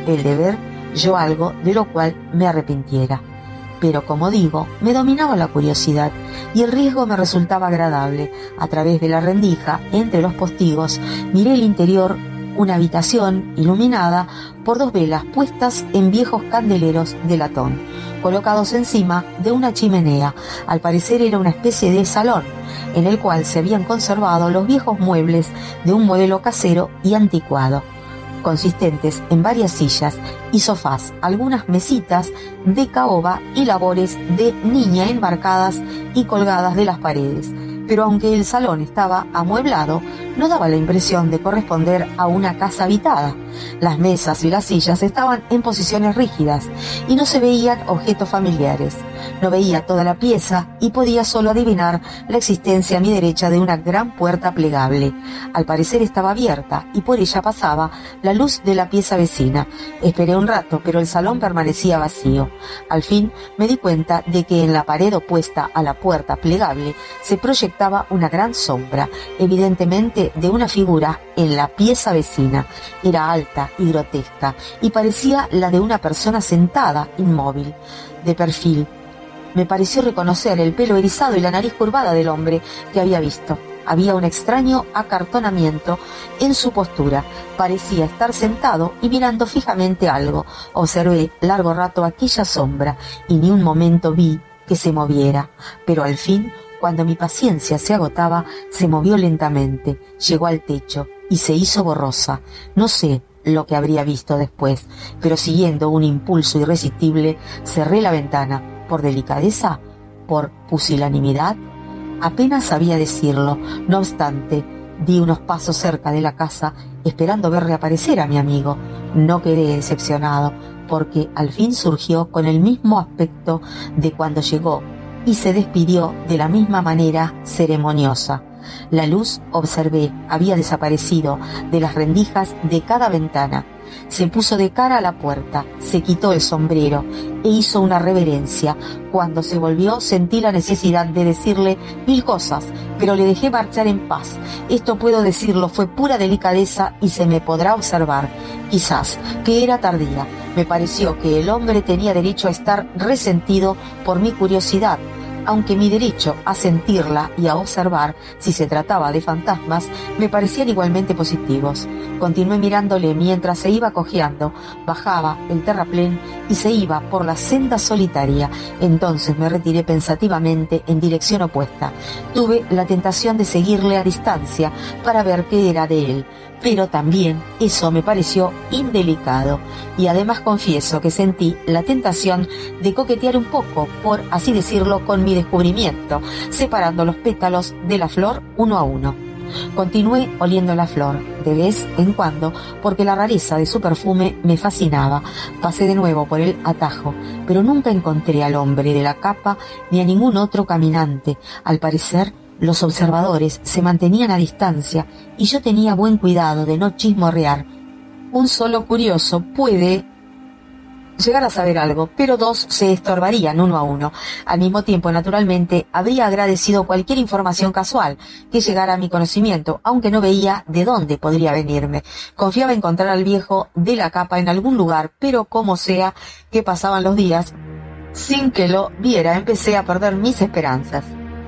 el de ver yo algo de lo cual me arrepintiera. Pero, como digo, me dominaba la curiosidad y el riesgo me resultaba agradable. A través de la rendija, entre los postigos, miré el interior, una habitación iluminada por 2 velas puestas en viejos candeleros de latón, colocados encima de una chimenea. Al parecer era una especie de salón, en el cual se habían conservado los viejos muebles de un modelo casero y anticuado, consistentes en varias sillas y sofás, algunas mesitas de caoba y labores de niña enmarcadas y colgadas de las paredes. Pero aunque el salón estaba amueblado, no daba la impresión de corresponder a una casa habitada. Las mesas y las sillas estaban en posiciones rígidas y no se veían objetos familiares. No veía toda la pieza y podía solo adivinar la existencia a mi derecha de una gran puerta plegable. Al parecer estaba abierta y por ella pasaba la luz de la pieza vecina. Esperé un rato, pero el salón permanecía vacío. Al fin me di cuenta de que en la pared opuesta a la puerta plegable se proyectaba una gran sombra, evidentemente de una figura en la pieza vecina. Era alta y grotesca y parecía la de una persona sentada, inmóvil, de perfil. Me pareció reconocer el pelo erizado y la nariz curvada del hombre que había visto. Había un extraño acartonamiento en su postura. Parecía estar sentado y mirando fijamente algo. Observé largo rato aquella sombra y ni un momento vi que se moviera. Pero al fin, cuando mi paciencia se agotaba, se movió lentamente, llegó al techo y se hizo borrosa. No sé lo que habría visto después, pero siguiendo un impulso irresistible, cerré la ventana. ¿Por delicadeza? ¿Por pusilanimidad? Apenas sabía decirlo. No obstante, di unos pasos cerca de la casa, esperando ver reaparecer a mi amigo. No quedé decepcionado, porque al fin surgió con el mismo aspecto de cuando llegó y se despidió de la misma manera ceremoniosa. La luz, observé, había desaparecido de las rendijas de cada ventana. Se puso de cara a la puerta, se quitó el sombrero e hizo una reverencia. Cuando se volvió sentí la necesidad de decirle 1000 cosas, pero le dejé marchar en paz. Esto, puedo decirlo, fue pura delicadeza y se me podrá observar, quizás, que era tardía. Me pareció que el hombre tenía derecho a estar resentido por mi curiosidad, aunque mi derecho a sentirla y a observar, si se trataba de fantasmas, me parecían igualmente positivos. Continué mirándole mientras se iba cojeando, bajaba el terraplén y se iba por la senda solitaria. Entonces me retiré pensativamente en dirección opuesta. Tuve la tentación de seguirle a distancia para ver qué era de él, pero también eso me pareció indelicado, y además confieso que sentí la tentación de coquetear un poco, por así decirlo, con mi descubrimiento, separando los pétalos de la flor uno a uno. Continué oliendo la flor, de vez en cuando, porque la rareza de su perfume me fascinaba. Pasé de nuevo por el atajo, pero nunca encontré al hombre de la capa ni a ningún otro caminante. Al parecer, los observadores se mantenían a distancia y yo tenía buen cuidado de no chismorrear. Un solo curioso puede llegar a saber algo, pero 2 se estorbarían uno a uno. Al mismo tiempo, naturalmente, habría agradecido cualquier información casual que llegara a mi conocimiento, aunque no veía de dónde podría venirme. Confiaba encontrar al viejo de la capa en algún lugar, pero como sea que pasaban los días, sin que lo viera, empecé a perder mis esperanzas.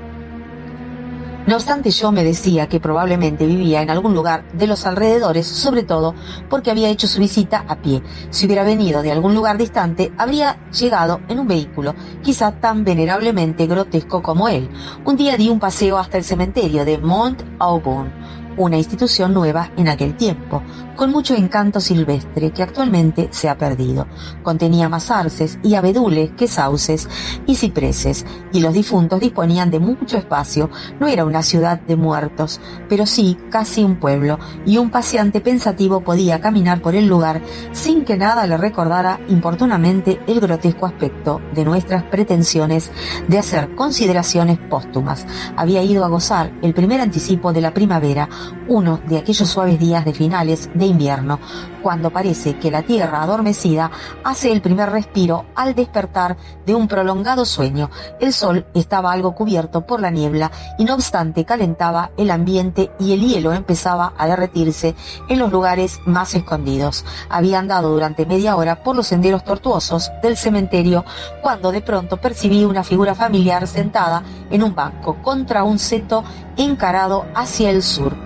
No obstante, yo me decía que probablemente vivía en algún lugar de los alrededores, sobre todo porque había hecho su visita a pie. Si hubiera venido de algún lugar distante, habría llegado en un vehículo, quizá tan venerablemente grotesco como él. Un día di un paseo hasta el cementerio de Mount Auburn, una institución nueva en aquel tiempo, con mucho encanto silvestre que actualmente se ha perdido. Contenía más arces y abedules que sauces y cipreses, y los difuntos disponían de mucho espacio. No era una ciudad de muertos, pero sí casi un pueblo, y un paseante pensativo podía caminar por el lugar sin que nada le recordara importunamente el grotesco aspecto de nuestras pretensiones de hacer consideraciones póstumas. Había ido a gozar el primer anticipo de la primavera, uno de aquellos suaves días de finales de invierno, cuando parece que la tierra adormecida hace el primer respiro al despertar de un prolongado sueño. El sol estaba algo cubierto por la niebla y no obstante calentaba el ambiente y el hielo empezaba a derretirse en los lugares más escondidos. Había andado durante media hora por los senderos tortuosos del cementerio cuando de pronto percibí una figura familiar sentada en un banco contra un seto encarado hacia el sur.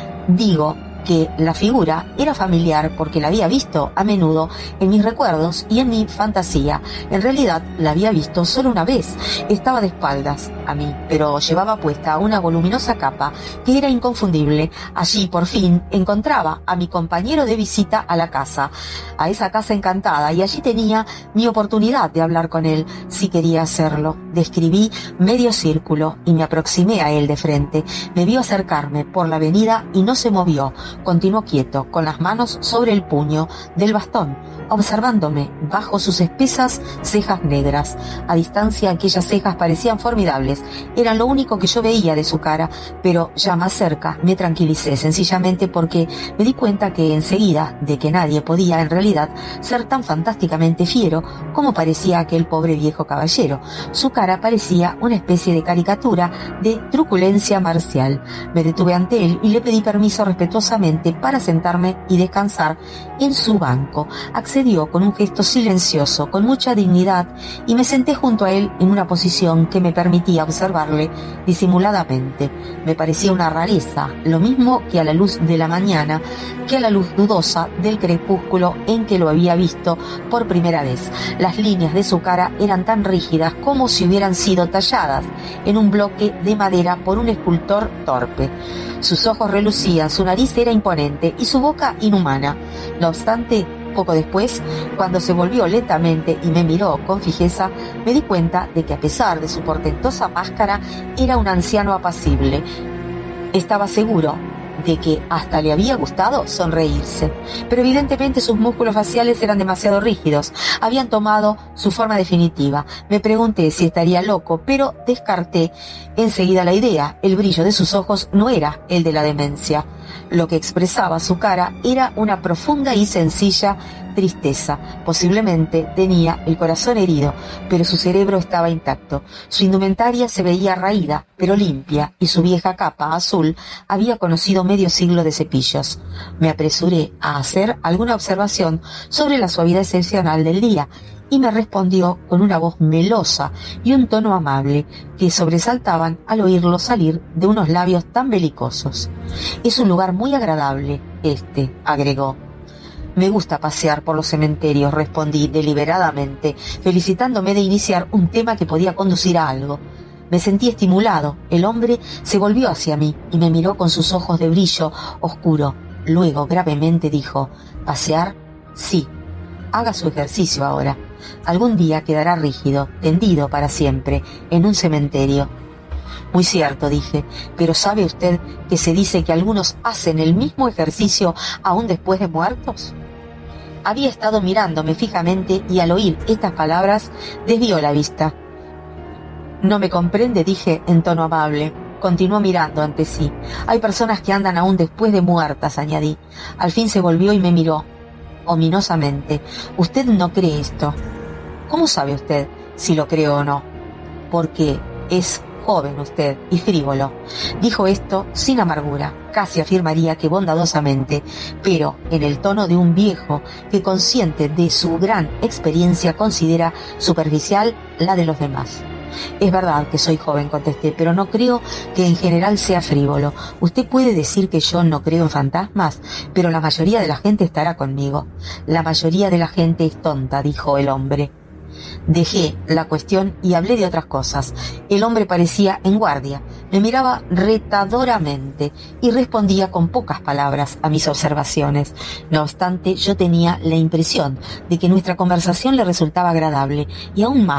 Digo que la figura era familiar porque la había visto a menudo en mis recuerdos y en mi fantasía. En realidad la había visto solo una vez. Estaba de espaldas a mí, pero llevaba puesta una voluminosa capa que era inconfundible. Allí por fin encontraba a mi compañero de visita a la casa, a esa casa encantada, y allí tenía mi oportunidad de hablar con él si quería hacerlo. Describí medio círculo y me aproximé a él de frente. Me vio acercarme por la avenida y no se movió. Continuó quieto, con las manos sobre el puño del bastón, observándome bajo sus espesas cejas negras. A distancia aquellas cejas parecían formidables, eran lo único que yo veía de su cara, pero ya más cerca me tranquilicé, sencillamente porque me di cuenta que enseguida de que nadie podía en realidad ser tan fantásticamente fiero como parecía aquel pobre viejo caballero. Su cara parecía una especie de caricatura de truculencia marcial. Me detuve ante él y le pedí permiso respetuosamente para sentarme y descansar en su banco. Accedió con un gesto silencioso, con mucha dignidad, y me senté junto a él en una posición que me permitía observarle disimuladamente. Me parecía una rareza, lo mismo que a la luz de la mañana, que a la luz dudosa del crepúsculo en que lo había visto por primera vez. Las líneas de su cara eran tan rígidas como si hubieran sido talladas en un bloque de madera por un escultor torpe. Sus ojos relucían, su nariz era imponente y su boca inhumana. No obstante, poco después, cuando se volvió lentamente y me miró con fijeza, me di cuenta de que a pesar de su portentosa máscara, era un anciano apacible. Estaba seguro de que hasta le había gustado sonreírse, pero evidentemente sus músculos faciales eran demasiado rígidos, habían tomado su forma definitiva. Me pregunté si estaría loco, pero descarté enseguida la idea. El brillo de sus ojos no era el de la demencia. Lo que expresaba su cara era una profunda y sencilla tristeza. Posiblemente tenía el corazón herido, pero su cerebro estaba intacto. Su indumentaria se veía raída, pero limpia, y su vieja capa azul había conocido medio siglo de cepillos. Me apresuré a hacer alguna observación sobre la suavidad excepcional del día, y me respondió con una voz melosa y un tono amable que sobresaltaban al oírlo salir de unos labios tan belicosos. «Es un lugar muy agradable, agregó. «Me gusta pasear por los cementerios», respondí deliberadamente, felicitándome de iniciar un tema que podía conducir a algo. Me sentí estimulado. El hombre se volvió hacia mí y me miró con sus ojos de brillo oscuro. Luego, gravemente dijo: «¿Pasear? Sí. Haga su ejercicio ahora. Algún día quedará rígido, tendido para siempre, en un cementerio». «Muy cierto», dije, «pero ¿sabe usted que se dice que algunos hacen el mismo ejercicio aún después de muertos?». Había estado mirándome fijamente y al oír estas palabras desvió la vista. «No me comprende», dije en tono amable. Continuó mirando ante sí. «Hay personas que andan aún después de muertas», añadí. Al fin se volvió y me miró ominosamente. «¿Usted no cree esto?». «¿Cómo sabe usted si lo creo o no?». «Porque es joven usted y frívolo». Dijo esto sin amargura, casi afirmaría que bondadosamente, pero en el tono de un viejo que, consciente de su gran experiencia, considera superficial la de los demás. «Es verdad que soy joven», contesté, «pero no creo que en general sea frívolo. Usted puede decir que yo no creo en fantasmas, pero la mayoría de la gente estará conmigo». «La mayoría de la gente es tonta», dijo el hombre. Dejé la cuestión y hablé de otras cosas. El hombre parecía en guardia, me miraba retadoramente y respondía con pocas palabras a mis observaciones. No obstante, yo tenía la impresión de que nuestra conversación le resultaba agradable y aún más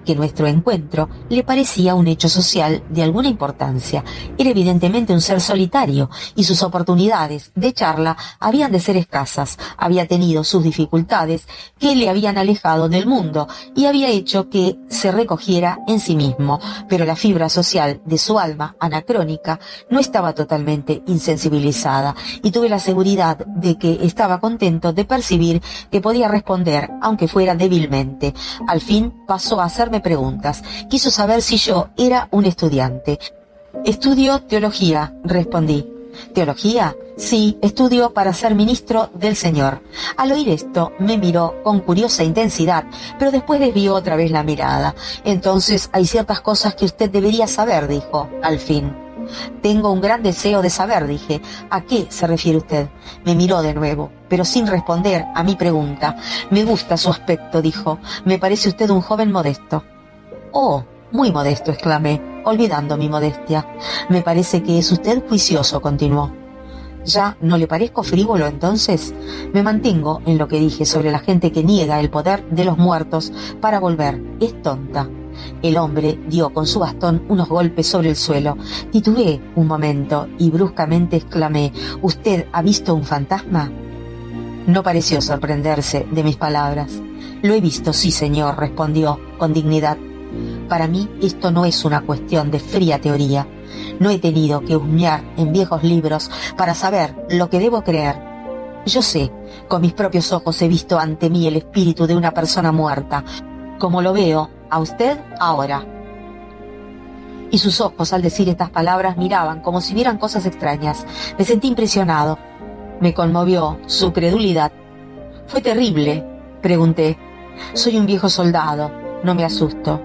que nuestro encuentro le parecía un hecho social de alguna importancia. Era evidentemente un ser solitario y sus oportunidades de charla habían de ser escasas. Había tenido sus dificultades que le habían alejado del mundo y había hecho que se recogiera en sí mismo, pero la fibra social de su alma anacrónica no estaba totalmente insensibilizada y tuve la seguridad de que estaba contento de percibir que podía responder, aunque fuera débilmente. Al fin pasó a hacerme preguntas. Quiso saber si yo era un estudiante. Estudio teología, respondí. ¿Teología? Sí, estudio para ser ministro del Señor. Al oír esto, me miró con curiosa intensidad, pero después desvió otra vez la mirada. Entonces, hay ciertas cosas que usted debería saber, dijo, al fin. Tengo un gran deseo de saber, dije. ¿A qué se refiere usted? Me miró de nuevo, pero sin responder a mi pregunta. Me gusta su aspecto, dijo. Me parece usted un joven modesto. Oh, muy modesto, exclamé, olvidando mi modestia. Me parece que es usted juicioso, continuó. ¿Ya no le parezco frívolo entonces? Me mantengo en lo que dije sobre la gente que niega el poder de los muertos para volver. Es tonta. El hombre dio con su bastón unos golpes sobre el suelo. Titubeé un momento y bruscamente exclamé: ¿Usted ha visto un fantasma? No pareció sorprenderse de mis palabras. Lo he visto, sí, señor, respondió con dignidad. Para mí esto no es una cuestión de fría teoría. No he tenido que husmear en viejos libros para saber lo que debo creer. Yo sé, con mis propios ojos he visto ante mí el espíritu de una persona muerta, como lo veo a usted ahora. Y sus ojos, al decir estas palabras, miraban como si vieran cosas extrañas. Me sentí impresionado. Me conmovió su credulidad. ¿Fue terrible?, pregunté. Soy un viejo soldado, no me asusto.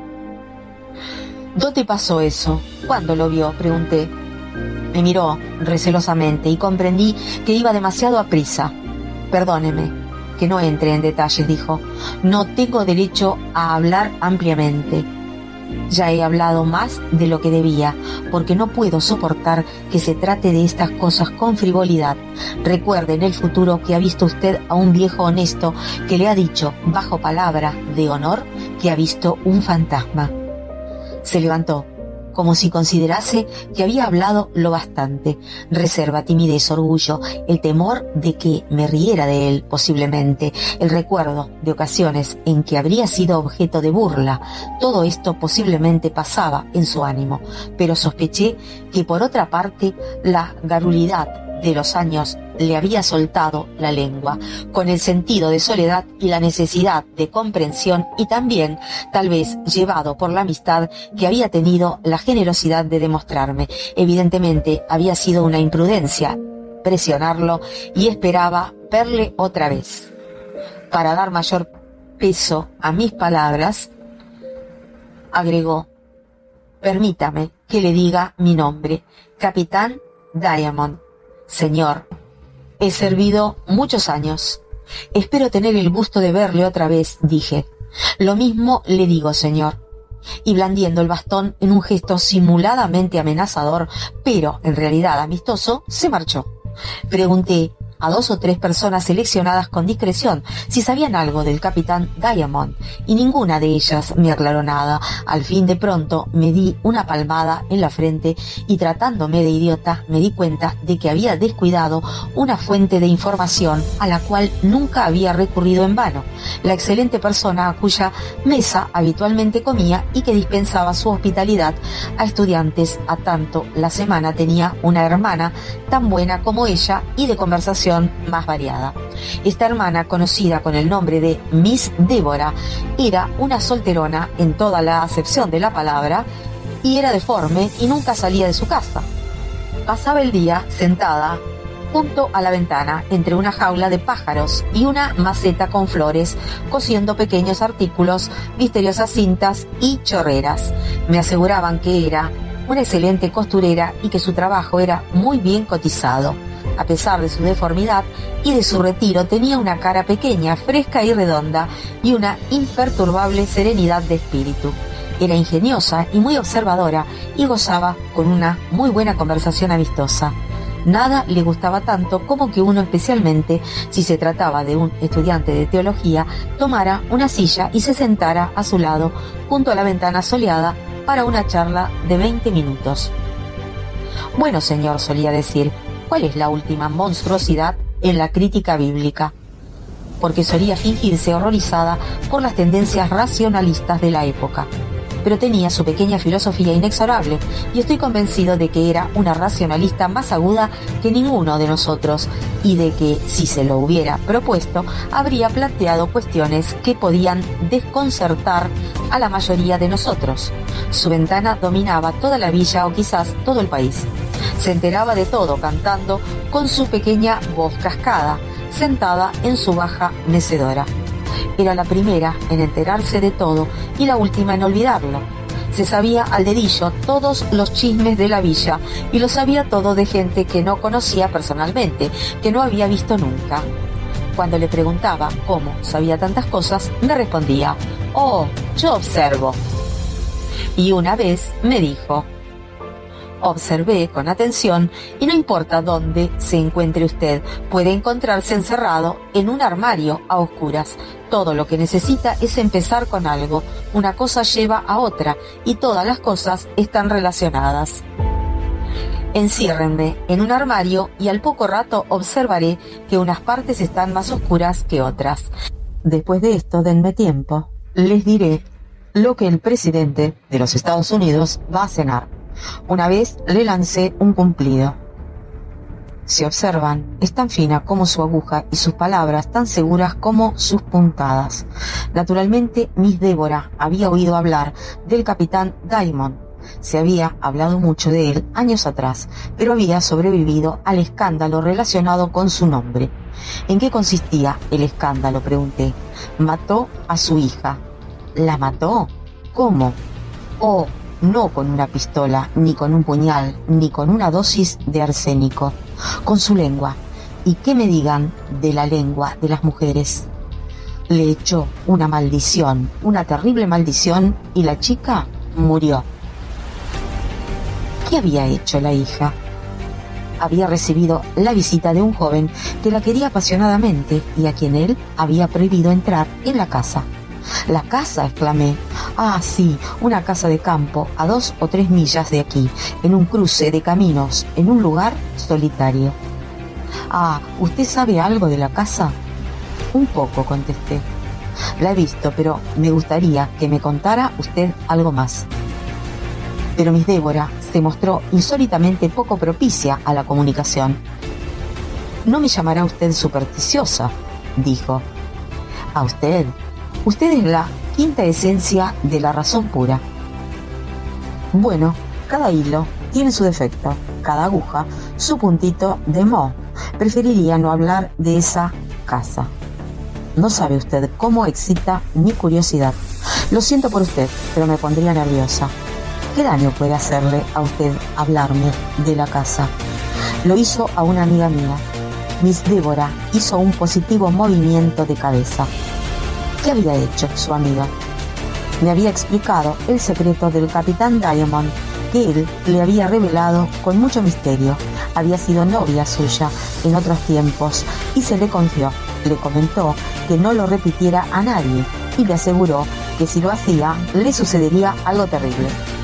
¿Dónde pasó eso? ¿Cuándo lo vio?, pregunté. Me miró recelosamente y comprendí que iba demasiado a prisa. Perdóneme, que no entre en detalles, dijo. No tengo derecho a hablar ampliamente. Ya he hablado más de lo que debía, porque no puedo soportar que se trate de estas cosas con frivolidad. Recuerde en el futuro que ha visto usted a un viejo honesto que le ha dicho, bajo palabra de honor, que ha visto un fantasma. Se levantó, como si considerase que había hablado lo bastante. Reserva, timidez, orgullo, el temor de que me riera de él, posiblemente, el recuerdo de ocasiones en que habría sido objeto de burla, todo esto posiblemente pasaba en su ánimo, pero sospeché que por otra parte la garrulidad de los años le había soltado la lengua, con el sentido de soledad y la necesidad de comprensión, y también, tal vez, llevado por la amistad que había tenido la generosidad de demostrarme. Evidentemente, había sido una imprudencia presionarlo y esperaba verle otra vez. Para dar mayor peso a mis palabras, agregó: permítame que le diga mi nombre, Capitán Diamond. Señor, he servido muchos años. Espero tener el gusto de verle otra vez, dije. Lo mismo le digo, señor. Y blandiendo el bastón en un gesto simuladamente amenazador, pero en realidad amistoso, se marchó. Pregunté a 2 o 3 personas seleccionadas con discreción si sabían algo del Capitán Diamond, y ninguna de ellas me aclaró nada. Al fin, de pronto, me di una palmada en la frente y, tratándome de idiota, me di cuenta de que había descuidado una fuente de información a la cual nunca había recurrido en vano: la excelente persona a cuya mesa habitualmente comía y que dispensaba su hospitalidad a estudiantes a tanto la semana. Tenía una hermana tan buena como ella y de conversación más variada. Esta hermana, conocida con el nombre de Miss Débora, era una solterona en toda la acepción de la palabra, y era deforme y nunca salía de su casa. Pasaba el día sentada junto a la ventana, entre una jaula de pájaros y una maceta con flores, cosiendo pequeños artículos, misteriosas cintas y chorreras. Me aseguraban que era una excelente costurera y que su trabajo era muy bien cotizado. A pesar de su deformidad y de su retiro, tenía una cara pequeña, fresca y redonda, y una imperturbable serenidad de espíritu. Era ingeniosa y muy observadora, y gozaba con una muy buena conversación amistosa. Nada le gustaba tanto como que uno, especialmente si se trataba de un estudiante de teología, tomara una silla y se sentara a su lado, junto a la ventana soleada, para una charla de 20 minutos. Bueno, señor, solía decir, ¿cuál es la última monstruosidad en la crítica bíblica? Porque solía fingirse horrorizada por las tendencias racionalistas de la época. Pero tenía su pequeña filosofía inexorable, y estoy convencido de que era una racionalista más aguda que ninguno de nosotros, y de que, si se lo hubiera propuesto, habría planteado cuestiones que podían desconcertar a la mayoría de nosotros. Su ventana dominaba toda la villa o quizás todo el país. Se enteraba de todo cantando con su pequeña voz cascada, sentada en su baja mecedora. Era la primera en enterarse de todo y la última en olvidarlo. Se sabía al dedillo todos los chismes de la villa y lo sabía todo de gente que no conocía personalmente, que no había visto nunca. Cuando le preguntaba cómo sabía tantas cosas, me respondía, «Oh, yo observo». Y una vez me dijo, «Observé con atención y no importa dónde se encuentre usted, puede encontrarse encerrado en un armario a oscuras. Todo lo que necesita es empezar con algo. Una cosa lleva a otra y todas las cosas están relacionadas. Enciérrenme en un armario y al poco rato observaré que unas partes están más oscuras que otras. Después de esto, denme tiempo. Les diré lo que el presidente de los Estados Unidos va a cenar». Una vez le lancé un cumplido. Si observan, es tan fina como su aguja y sus palabras tan seguras como sus puntadas. Naturalmente, Miss Débora había oído hablar del capitán Diamond. Se había hablado mucho de él años atrás, pero había sobrevivido al escándalo relacionado con su nombre. ¿En qué consistía el escándalo?, pregunté. Mató a su hija. ¿La mató? ¿Cómo? Oh, no con una pistola, ni con un puñal, ni con una dosis de arsénico. Con su lengua. ¿Y qué me digan de la lengua de las mujeres? Le echó una maldición, una terrible maldición, y la chica murió. ¿Qué había hecho la hija? Había recibido la visita de un joven que la quería apasionadamente y a quien él había prohibido entrar en la casa. «¿La casa?», exclamé. «Ah, sí, una casa de campo, a 2 o 3 millas de aquí, en un cruce de caminos, en un lugar solitario». «Ah, ¿usted sabe algo de la casa?». «Un poco», contesté. «La he visto, pero me gustaría que me contara usted algo más». Pero Miss Débora se mostró insólitamente poco propicia a la comunicación. «No me llamará usted supersticiosa», dijo. «¿A usted? Usted es la quinta esencia de la razón pura». «Bueno, cada hilo tiene su defecto, cada aguja su puntito de moho. Preferiría no hablar de esa casa. No sabe usted cómo excita mi curiosidad. Lo siento por usted, pero me pondría nerviosa. ¿Qué daño puede hacerle a usted hablarme de la casa?». Lo hizo a una amiga mía. Miss Débora hizo un positivo movimiento de cabeza. ¿Qué había hecho su amiga? Me había explicado el secreto del capitán Diamond, que él le había revelado con mucho misterio. Había sido novia suya en otros tiempos y se le confió. Le comentó que no lo repitiera a nadie y le aseguró que si lo hacía le sucedería algo terrible.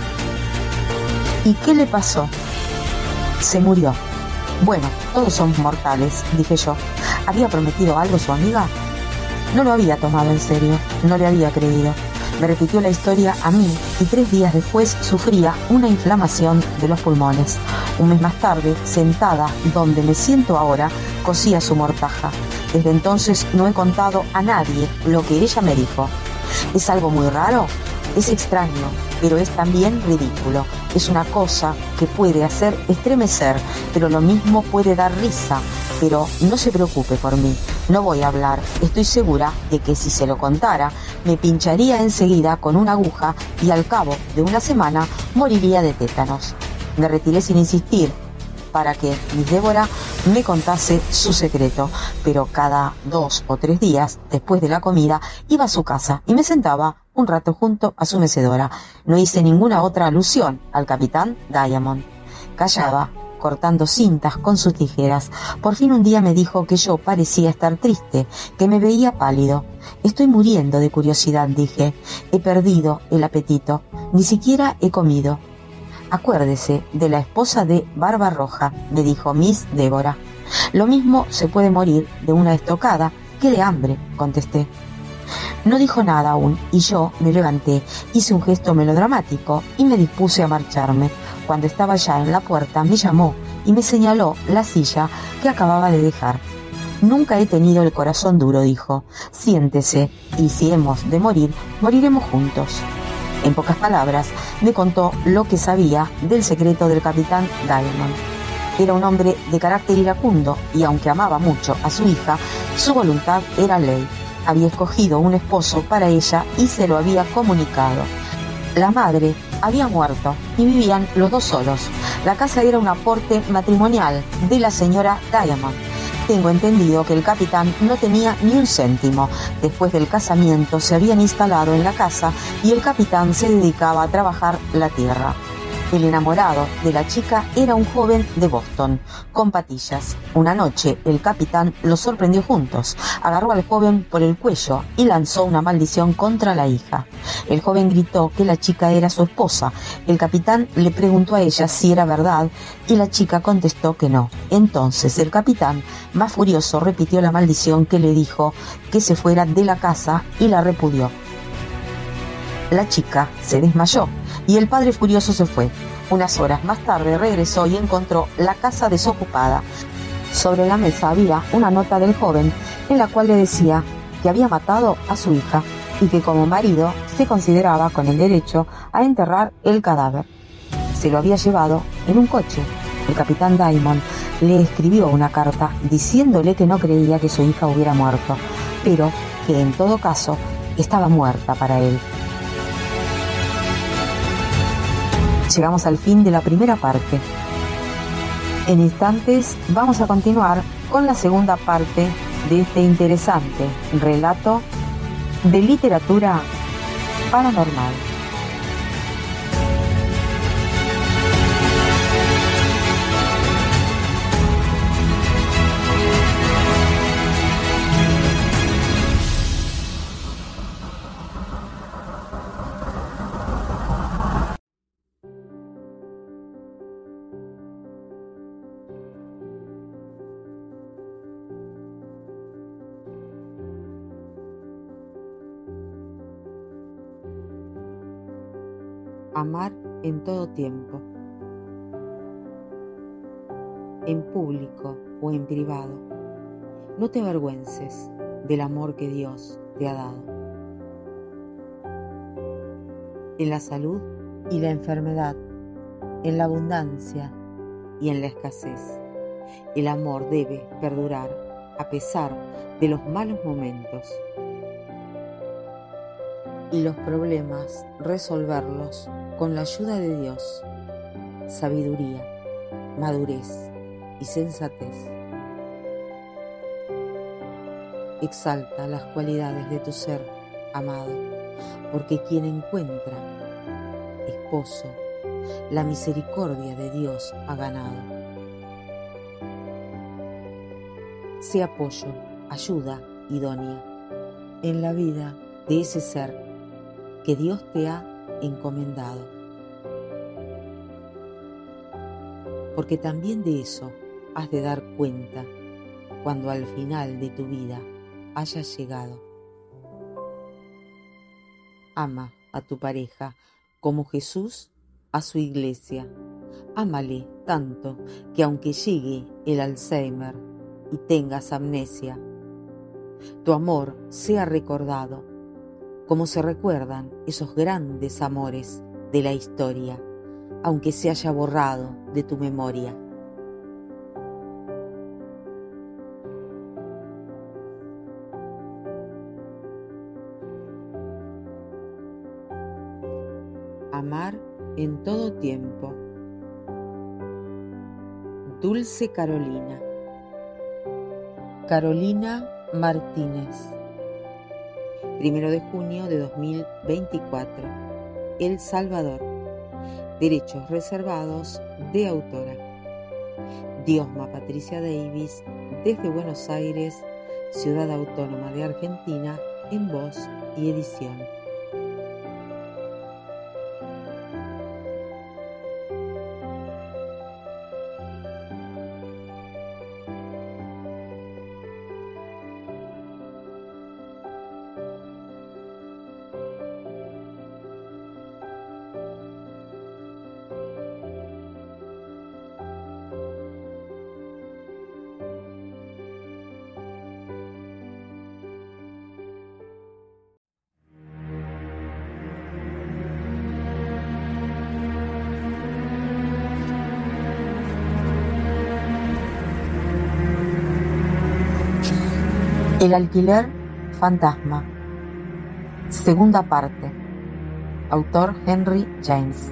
¿Y qué le pasó? Se murió. Bueno, todos somos mortales, dije yo. ¿Había prometido algo su amiga? No lo había tomado en serio, no le había creído. Me repitió la historia a mí y 3 días después sufría una inflamación de los pulmones. Un mes más tarde, sentada donde me siento ahora, cosía su mortaja. Desde entonces no he contado a nadie lo que ella me dijo. ¿Es algo muy raro? Es extraño, pero es también ridículo. Es una cosa que puede hacer estremecer, pero lo mismo puede dar risa. Pero no se preocupe por mí, no voy a hablar. Estoy segura de que si se lo contara, me pincharía enseguida con una aguja y al cabo de una semana moriría de tétanos. Me retiré sin insistir para que Miss Débora me contase su secreto, pero cada 2 o 3 días, después de la comida, iba a su casa y me sentaba un rato junto a su mecedora. No hice ninguna otra alusión al capitán Diamond. Callaba cortando cintas con sus tijeras. Por fin un día me dijo que yo parecía estar triste, que me veía pálido. Estoy muriendo de curiosidad, dije. He perdido el apetito. Ni siquiera he comido. Acuérdese de la esposa de Barbarroja, me dijo Miss Débora. Lo mismo se puede morir de una estocada que de hambre, contesté. No dijo nada aún y yo me levanté, hice un gesto melodramático y me dispuse a marcharme. Cuando estaba ya en la puerta me llamó y me señaló la silla que acababa de dejar. Nunca he tenido el corazón duro, dijo. Siéntese y si hemos de morir, moriremos juntos. En pocas palabras, me contó lo que sabía del secreto del capitán Diamond. Era un hombre de carácter iracundo y aunque amaba mucho a su hija, su voluntad era ley. Había escogido un esposo para ella y se lo había comunicado. La madre había muerto y vivían los dos solos. La casa era un aporte matrimonial de la señora Diamond. Tengo entendido que el capitán no tenía ni un céntimo. Después del casamiento se habían instalado en la casa y el capitán se dedicaba a trabajar la tierra. El enamorado de la chica era un joven de Boston, con patillas. Una noche el capitán los sorprendió juntos, agarró al joven por el cuello y lanzó una maldición contra la hija. El joven gritó que la chica era su esposa. El capitán le preguntó a ella si era verdad y la chica contestó que no. Entonces el capitán, más furioso, repitió la maldición que le dijo que se fuera de la casa y la repudió. La chica se desmayó y el padre furioso se fue. Unas horas más tarde regresó y encontró la casa desocupada. Sobre la mesa había una nota del joven en la cual le decía que había matado a su hija y que como marido se consideraba con el derecho a enterrar el cadáver. Se lo había llevado en un coche. El capitán Diamond le escribió una carta diciéndole que no creía que su hija hubiera muerto, pero que en todo caso estaba muerta para él. Llegamos al fin de la primera parte. En instantes vamos a continuar con la segunda parte de este interesante relato de literatura paranormal. Amar en todo tiempo, en público o en privado. No te avergüences del amor que Dios te ha dado. En la salud y la enfermedad, en la abundancia y en la escasez, el amor debe perdurar a pesar de los malos momentos. Y los problemas resolverlos con la ayuda de Dios, sabiduría, madurez y sensatez. Exalta las cualidades de tu ser amado, porque quien encuentra esposo, la misericordia de Dios ha ganado. Sé apoyo, ayuda idónea en la vida de ese ser que Dios te ha encomendado, porque también de eso has de dar cuenta cuando al final de tu vida hayas llegado. Ama a tu pareja como Jesús a su iglesia. Ámale tanto que aunque llegue el Alzheimer y tengas amnesia, tu amor sea recordado como se recuerdan esos grandes amores de la historia, aunque se haya borrado de tu memoria. Amar en todo tiempo. Dulce Carolina. Carolina Martínez. 1 de junio de 2024. El Salvador. Derechos reservados de autora. Diosma Patricia Davis, desde Buenos Aires, Ciudad Autónoma de Argentina, en voz y edición. El alquiler fantasma. Segunda parte. Autor Henry James.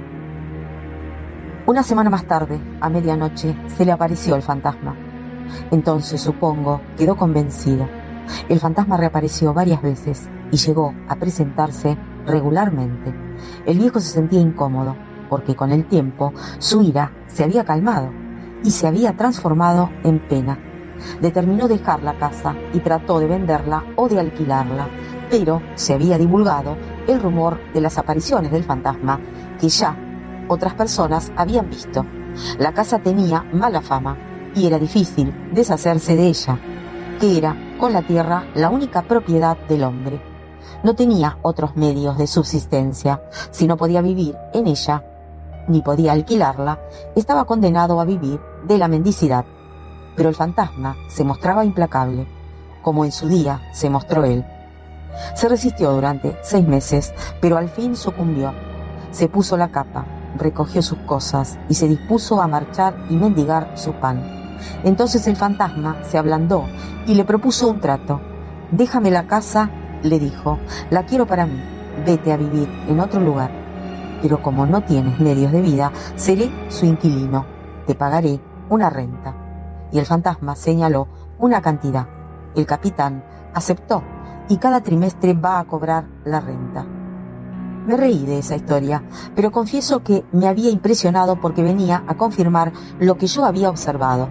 Una semana más tarde, a medianoche, se le apareció el fantasma. Entonces, supongo, quedó convencido. El fantasma reapareció varias veces y llegó a presentarse regularmente. El viejo se sentía incómodo, porque con el tiempo su ira se había calmado y se había transformado en pena. Determinó dejar la casa y trató de venderla o de alquilarla, pero se había divulgado el rumor de las apariciones del fantasma que ya otras personas habían visto. La casa tenía mala fama y era difícil deshacerse de ella, que era con la tierra la única propiedad del hombre. No tenía otros medios de subsistencia. Si no podía vivir en ella, ni podía alquilarla, estaba condenado a vivir de la mendicidad. Pero el fantasma se mostraba implacable, como en su día se mostró él. Se resistió durante 6 meses, pero al fin sucumbió. Se puso la capa, recogió sus cosas y se dispuso a marchar y mendigar su pan. Entonces el fantasma se ablandó y le propuso un trato. «Déjame la casa», le dijo, «la quiero para mí, vete a vivir en otro lugar. Pero como no tienes medios de vida, seré su inquilino, te pagaré una renta». Y el fantasma señaló una cantidad. El capitán aceptó y cada trimestre va a cobrar la renta. Me reí de esa historia, pero confieso que me había impresionado porque venía a confirmar lo que yo había observado.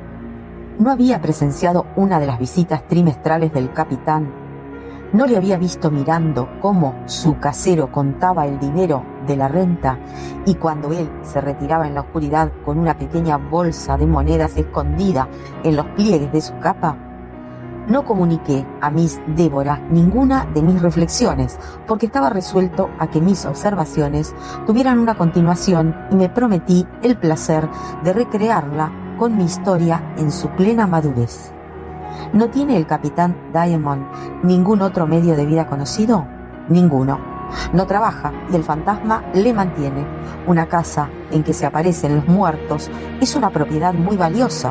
No había presenciado una de las visitas trimestrales del capitán. No le había visto mirando cómo su casero contaba el dinero de la renta y cuando él se retiraba en la oscuridad con una pequeña bolsa de monedas escondida en los pliegues de su capa. No comuniqué a Miss Débora ninguna de mis reflexiones porque estaba resuelto a que mis observaciones tuvieran una continuación y me prometí el placer de recrearla con mi historia en su plena madurez. ¿No tiene el capitán Diamond ningún otro medio de vida conocido? Ninguno. No trabaja y el fantasma le mantiene. Una casa en que se aparecen los muertos es una propiedad muy valiosa.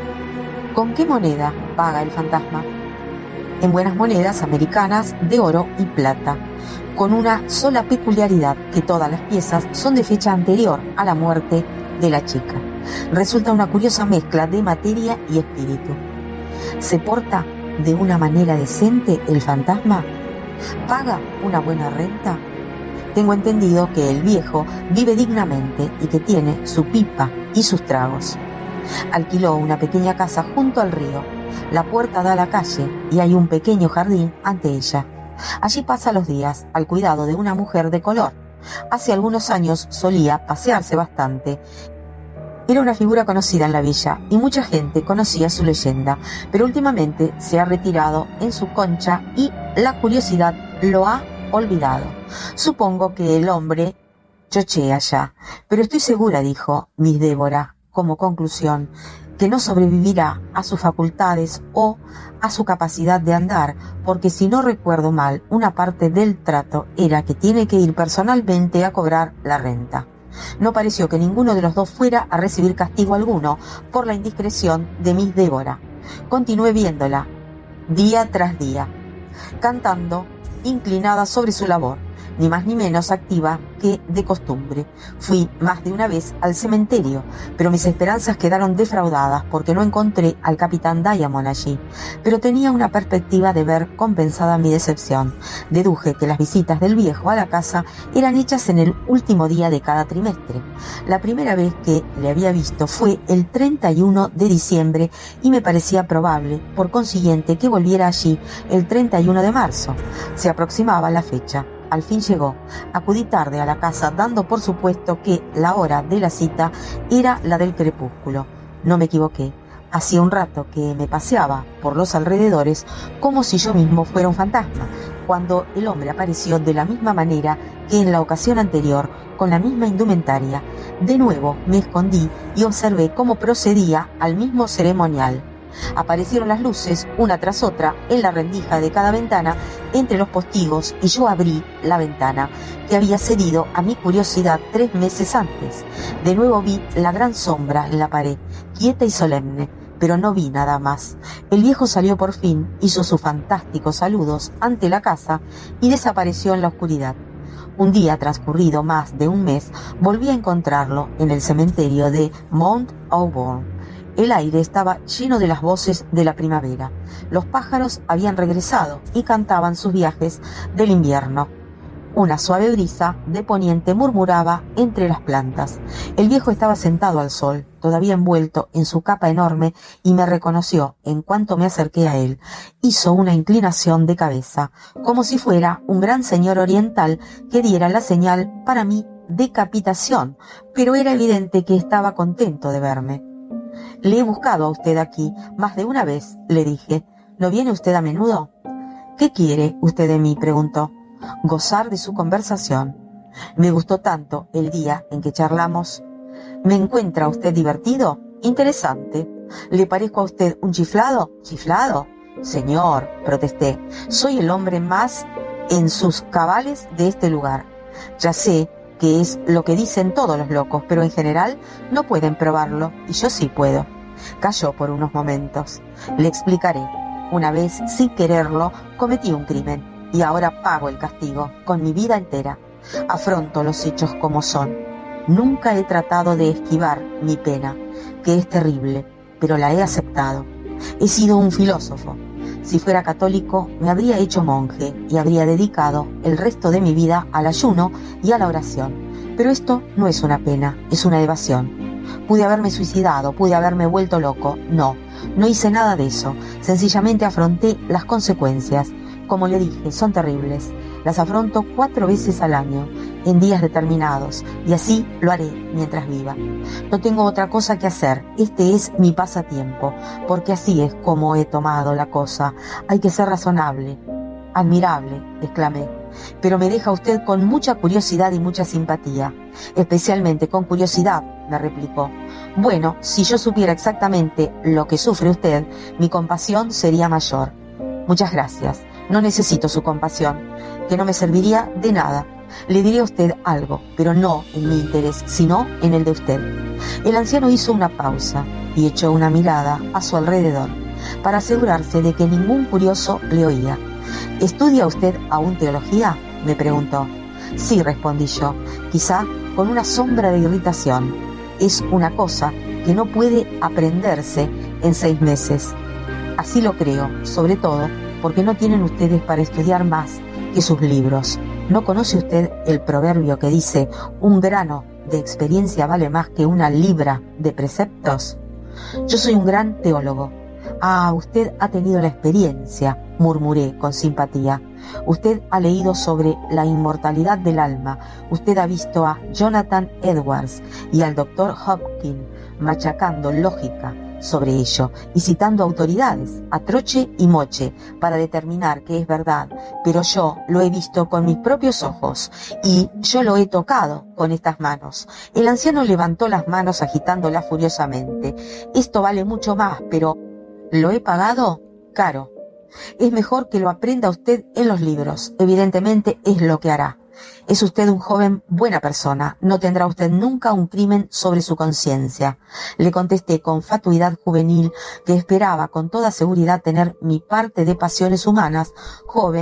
¿Con qué moneda paga el fantasma? En buenas monedas americanas de oro y plata, con una sola peculiaridad, que todas las piezas son de fecha anterior a la muerte de la chica. Resulta una curiosa mezcla de materia y espíritu. ¿Se porta de una manera decente el fantasma? ¿Paga una buena renta? Tengo entendido que el viejo vive dignamente y que tiene su pipa y sus tragos. Alquiló una pequeña casa junto al río. La puerta da a la calle y hay un pequeño jardín ante ella. Allí pasa los días al cuidado de una mujer de color. Hace algunos años solía pasearse bastante. Era una figura conocida en la villa y mucha gente conocía su leyenda, pero últimamente se ha retirado en su concha y la curiosidad lo ha olvidado. Supongo que el hombre chochea ya, pero estoy segura, dijo Miss Débora, como conclusión, que no sobrevivirá a sus facultades o a su capacidad de andar, porque si no recuerdo mal, una parte del trato era que tiene que ir personalmente a cobrar la renta. No pareció que ninguno de los dos fuera a recibir castigo alguno por la indiscreción de Miss Débora. Continué viéndola, día tras día, cantando, inclinada sobre su labor. ni más ni menos activa que de costumbre. Fui más de una vez al cementerio, pero mis esperanzas quedaron defraudadas porque no encontré al capitán Diamond allí. Pero tenía una perspectiva de ver compensada mi decepción. Deduje que las visitas del viejo a la casa eran hechas en el último día de cada trimestre. La primera vez que le había visto fue el 31 de diciembre y me parecía probable, por consiguiente, que volviera allí el 31 de marzo. Se aproximaba la fecha. Al fin llegó. Acudí tarde a la casa, dando por supuesto que la hora de la cita era la del crepúsculo. No me equivoqué. Hacía un rato que me paseaba por los alrededores como si yo mismo fuera un fantasma, cuando el hombre apareció de la misma manera que en la ocasión anterior, con la misma indumentaria. De nuevo me escondí y observé cómo procedía al mismo ceremonial. Aparecieron las luces, una tras otra, en la rendija de cada ventana, entre los postigos, y yo abrí la ventana, que había cedido a mi curiosidad 3 meses antes. De nuevo vi la gran sombra en la pared, quieta y solemne, pero no vi nada más. El viejo salió por fin, hizo sus fantásticos saludos ante la casa y desapareció en la oscuridad. Un día transcurrido más de un mes, volví a encontrarlo en el cementerio de Mount Auburn. El aire estaba lleno de las voces de la primavera. Los pájaros habían regresado y cantaban sus viajes del invierno. Una suave brisa de poniente murmuraba entre las plantas. El viejo estaba sentado al sol, todavía envuelto en su capa enorme, y me reconoció en cuanto me acerqué a él. Hizo una inclinación de cabeza, como si fuera un gran señor oriental que diera la señal para mi decapitación, pero era evidente que estaba contento de verme. «Le he buscado a usted aquí más de una vez», le dije. «¿No viene usted a menudo?» «¿Qué quiere usted de mí?», preguntó. «Gozar de su conversación. Me gustó tanto el día en que charlamos». «¿Me encuentra usted divertido?». «Interesante». «¿Le parezco a usted un chiflado?». «¿Chiflado?». «Señor», protesté, «soy el hombre más en sus cabales de este lugar. Ya sé que es lo que dicen todos los locos, pero en general no pueden probarlo, y yo sí puedo». Calló por unos momentos. «Le explicaré. Una vez, sin quererlo, cometí un crimen, y ahora pago el castigo, con mi vida entera. Afronto los hechos como son. Nunca he tratado de esquivar mi pena, que es terrible, pero la he aceptado. He sido un filósofo. Si fuera católico, me habría hecho monje y habría dedicado el resto de mi vida al ayuno y a la oración. Pero esto no es una pena, es una evasión. Pude haberme suicidado, pude haberme vuelto loco. No hice nada de eso. Sencillamente afronté las consecuencias. Como le dije, son terribles. Las afronto 4 veces al año, en días determinados, y así lo haré mientras viva. No tengo otra cosa que hacer. Este es mi pasatiempo, porque así es como he tomado la cosa. Hay que ser razonable». «Admirable», exclamé. «Pero me deja usted con mucha curiosidad y mucha simpatía». «Especialmente con curiosidad», me replicó. «Bueno, si yo supiera exactamente lo que sufre usted, mi compasión sería mayor». «Muchas gracias. No necesito su compasión, que no me serviría de nada. Le diré a usted algo, pero no en mi interés, sino en el de usted». El anciano hizo una pausa y echó una mirada a su alrededor, para asegurarse de que ningún curioso le oía. «¿Estudia usted aún teología?», me preguntó. «Sí», respondí yo, quizá con una sombra de irritación. «Es una cosa que no puede aprenderse en 6 meses». «Así lo creo, sobre todo porque no tienen ustedes para estudiar más que sus libros. ¿No conoce usted el proverbio que dice: un grano de experiencia vale más que una libra de preceptos?» «Yo soy un gran teólogo». «Ah, usted ha tenido la experiencia», murmuré con simpatía. «Usted ha leído sobre la inmortalidad del alma. Usted ha visto a Jonathan Edwards y al Dr. Hopkins machacando lógica sobre ello y citando autoridades a troche y moche para determinar que es verdad, pero yo lo he visto con mis propios ojos y yo lo he tocado con estas manos». El anciano levantó las manos agitándolas furiosamente. «Esto vale mucho más, pero ¿lo he pagado? Caro. Es mejor que lo aprenda usted en los libros. Evidentemente es lo que hará. Es usted un joven buena persona. No tendrá usted nunca un crimen sobre su conciencia». Le contesté con fatuidad juvenil que esperaba con toda seguridad tener mi parte de pasiones humanas, joven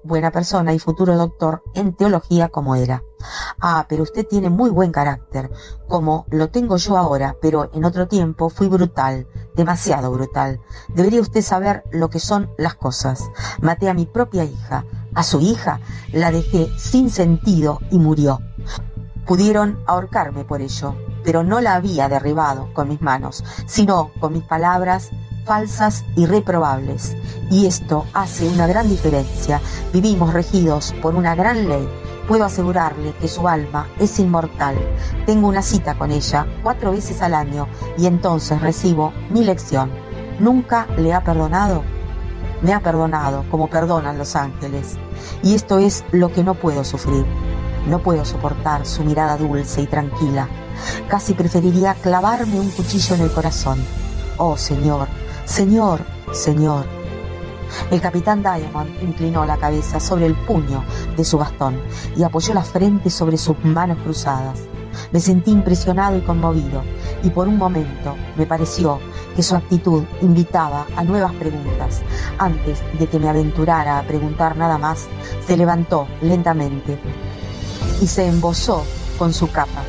buena persona y futuro doctor en teología como era. Ah, pero usted tiene muy buen carácter, como lo tengo yo ahora, pero en otro tiempo fui brutal, demasiado brutal. Debería usted saber lo que son las cosas. Maté a mi propia hija. A su hija la dejé sin sentido y murió. Pudieron ahorcarme por ello, pero no la había derribado con mis manos, sino con mis palabras falsas y reprobables. Y esto hace una gran diferencia. Vivimos regidos por una gran ley. Puedo asegurarle que su alma es inmortal. Tengo una cita con ella 4 veces al año y entonces recibo mi lección. ¿Nunca le ha perdonado? Me ha perdonado como perdonan los ángeles. Y esto es lo que no puedo sufrir. No puedo soportar su mirada dulce y tranquila. Casi preferiría clavarme un cuchillo en el corazón. Oh, Señor, Señor, Señor. El capitán Diamond inclinó la cabeza sobre el puño de su bastón y apoyó la frente sobre sus manos cruzadas. Me sentí impresionado y conmovido, y por un momento me pareció que su actitud invitaba a nuevas preguntas. Antes de que me aventurara a preguntar nada más, se levantó lentamente y se embozó con su capa.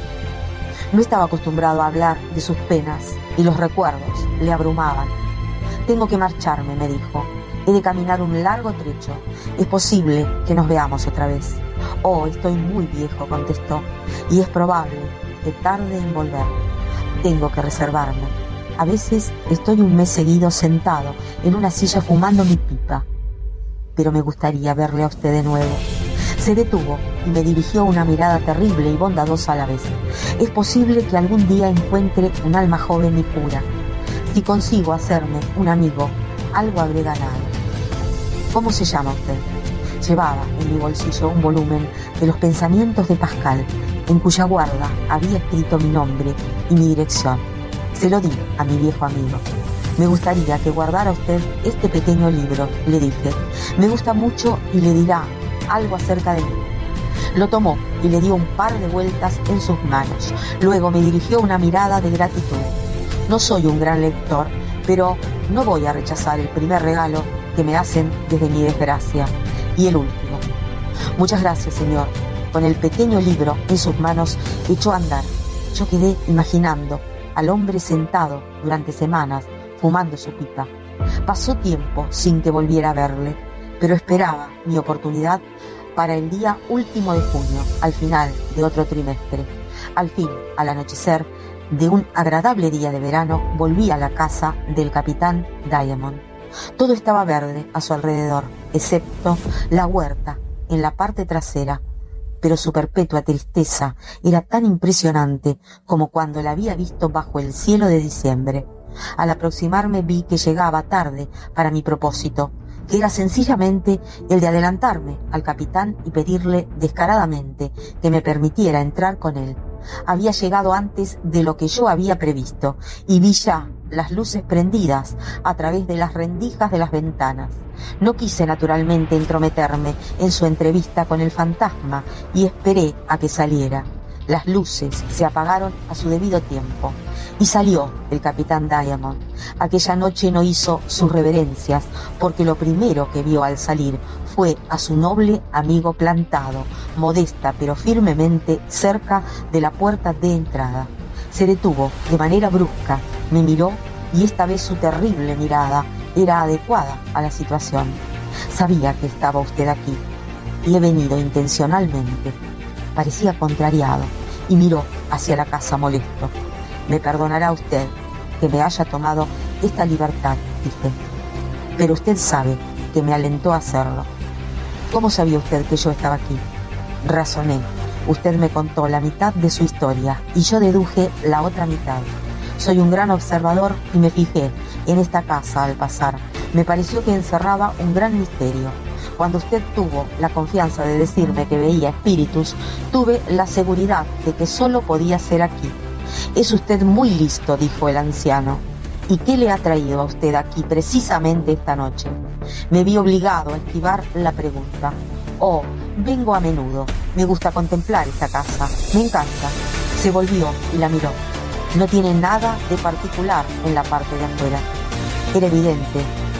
No estaba acostumbrado a hablar de sus penas y los recuerdos le abrumaban. Tengo que marcharme, me dijo. He de caminar un largo trecho. Es posible que nos veamos otra vez. Oh, estoy muy viejo, contestó, y es probable que tarde en volver. Tengo que reservarme. A veces estoy un mes seguido sentado en una silla fumando mi pipa. Pero me gustaría verle a usted de nuevo. Se detuvo y me dirigió una mirada terrible y bondadosa a la vez. Es posible que algún día encuentre un alma joven y pura. Si consigo hacerme un amigo, algo habré ganado. ¿Cómo se llama usted? Llevaba en mi bolsillo un volumen de los pensamientos de Pascal, en cuya guarda había escrito mi nombre y mi dirección. Se lo di a mi viejo amigo. Me gustaría que guardara usted este pequeño libro, le dije. Me gusta mucho y le dirá algo acerca de mí. Lo tomó y le dio un par de vueltas en sus manos. Luego me dirigió una mirada de gratitud. No soy un gran lector, pero no voy a rechazar el primer regalo que me hacen desde mi desgracia. Y el último. Muchas gracias, señor. Con el pequeño libro en sus manos echó a andar. Yo quedé imaginando al hombre sentado durante semanas fumando su pipa. Pasó tiempo sin que volviera a verle, pero esperaba mi oportunidad para el día último de junio, al final de otro trimestre. Al fin, al anochecer de un agradable día de verano, volví a la casa del capitán Diamond. Todo estaba verde a su alrededor, excepto la huerta en la parte trasera, pero su perpetua tristeza era tan impresionante como cuando la había visto bajo el cielo de diciembre. Al aproximarme vi que llegaba tarde para mi propósito, que era sencillamente el de adelantarme al capitán y pedirle descaradamente que me permitiera entrar con él. Había llegado antes de lo que yo había previsto y vi ya las luces prendidas a través de las rendijas de las ventanas. No quise naturalmente entrometerme en su entrevista con el fantasma y esperé a que saliera. Las luces se apagaron a su debido tiempo y salió el capitán Diamond. Aquella noche no hizo sus reverencias porque lo primero que vio al salir fue a su noble amigo plantado, modesta pero firmemente, cerca de la puerta de entrada. Se detuvo de manera brusca, me miró y esta vez su terrible mirada era adecuada a la situación. Sabía que estaba usted aquí y he venido intencionalmente. Parecía contrariado y miró hacia la casa molesto. Me perdonará usted que me haya tomado esta libertad, dije, pero usted sabe que me alentó a hacerlo. ¿Cómo sabía usted que yo estaba aquí? Razoné. Usted me contó la mitad de su historia y yo deduje la otra mitad. Soy un gran observador y me fijé en esta casa al pasar. Me pareció que encerraba un gran misterio. Cuando usted tuvo la confianza de decirme que veía espíritus, tuve la seguridad de que solo podía ser aquí. Es usted muy listo, dijo el anciano. ¿Y qué le ha traído a usted aquí precisamente esta noche? Me vi obligado a esquivar la pregunta. Oh, vengo a menudo. Me gusta contemplar esta casa. Me encanta. Se volvió y la miró. No tiene nada de particular en la parte de afuera. Era evidente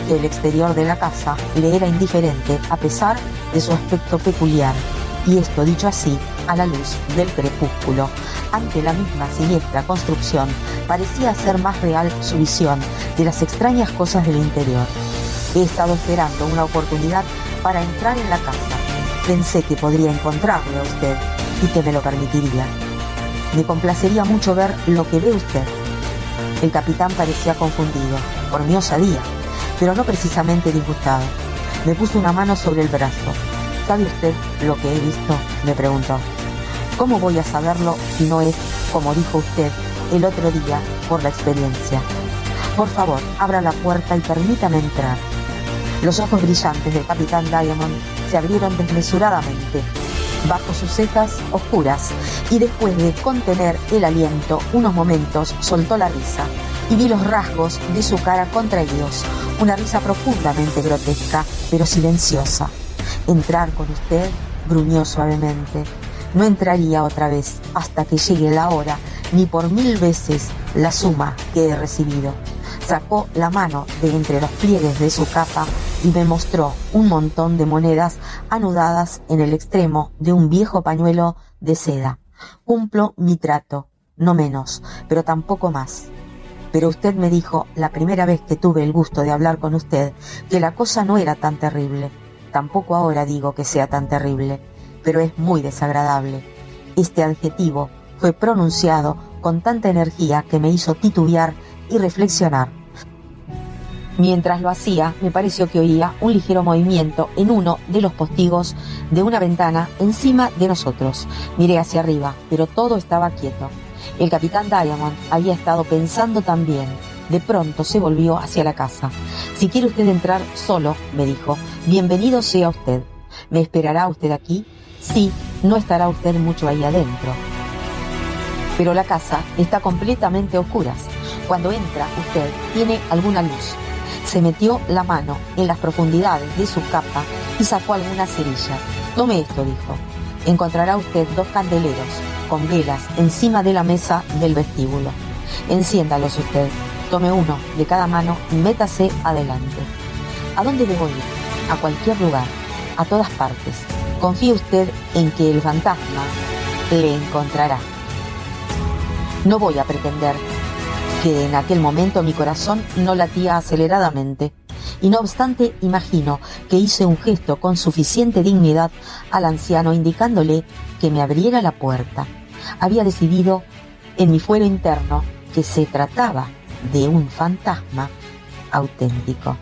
que el exterior de la casa le era indiferente a pesar de su aspecto peculiar, y esto dicho así, a la luz del crepúsculo. Ante la misma siniestra construcción, parecía ser más real su visión de las extrañas cosas del interior. He estado esperando una oportunidad para entrar en la casa. Pensé que podría encontrarle a usted y que me lo permitiría. Me complacería mucho ver lo que ve usted. El capitán parecía confundido por mi osadía, pero no precisamente disgustado. Me puso una mano sobre el brazo. ¿Sabe usted lo que he visto?, me preguntó. ¿Cómo voy a saberlo si no es, como dijo usted el otro día, por la experiencia? Por favor, abra la puerta y permítame entrar. Los ojos brillantes del capitán Diamond se abrieron desmesuradamente bajo sus cejas oscuras, y después de contener el aliento unos momentos soltó la risa, y vi los rasgos de su cara contraídos, una risa profundamente grotesca pero silenciosa. «Entrar con usted», gruñó suavemente. «No entraría otra vez hasta que llegue la hora, ni por 1000 veces la suma que he recibido». Sacó la mano de entre los pliegues de su capa y me mostró un montón de monedas anudadas en el extremo de un viejo pañuelo de seda. «Cumplo mi trato, no menos, pero tampoco más. Pero usted me dijo la primera vez que tuve el gusto de hablar con usted que la cosa no era tan terrible. Tampoco ahora digo que sea tan terrible, pero es muy desagradable». Este adjetivo fue pronunciado con tanta energía que me hizo titubear y reflexionar. Mientras lo hacía, me pareció que oía un ligero movimiento en uno de los postigos de una ventana encima de nosotros. Miré hacia arriba, pero todo estaba quieto. El capitán Diamond había estado pensando también. De pronto se volvió hacia la casa. «Si quiere usted entrar solo», me dijo, «bienvenido sea usted. ¿Me esperará usted aquí? Sí, no estará usted mucho ahí adentro. Pero la casa está completamente a oscuras. Cuando entra usted tiene alguna luz». Se metió la mano en las profundidades de su capa y sacó algunas cerillas. «Tome esto», dijo. «Encontrará usted 2 candeleros con velas encima de la mesa del vestíbulo. Enciéndalos usted. Tome uno de cada mano y métase adelante». «¿A dónde debo ir?» «A cualquier lugar, a todas partes. Confíe usted en que el fantasma le encontrará». No voy a pretender que en aquel momento mi corazón no latía aceleradamente, y no obstante imagino que hice un gesto con suficiente dignidad al anciano indicándole que me abriera la puerta. Había decidido en mi fuero interno que se trataba de un fantasma auténtico.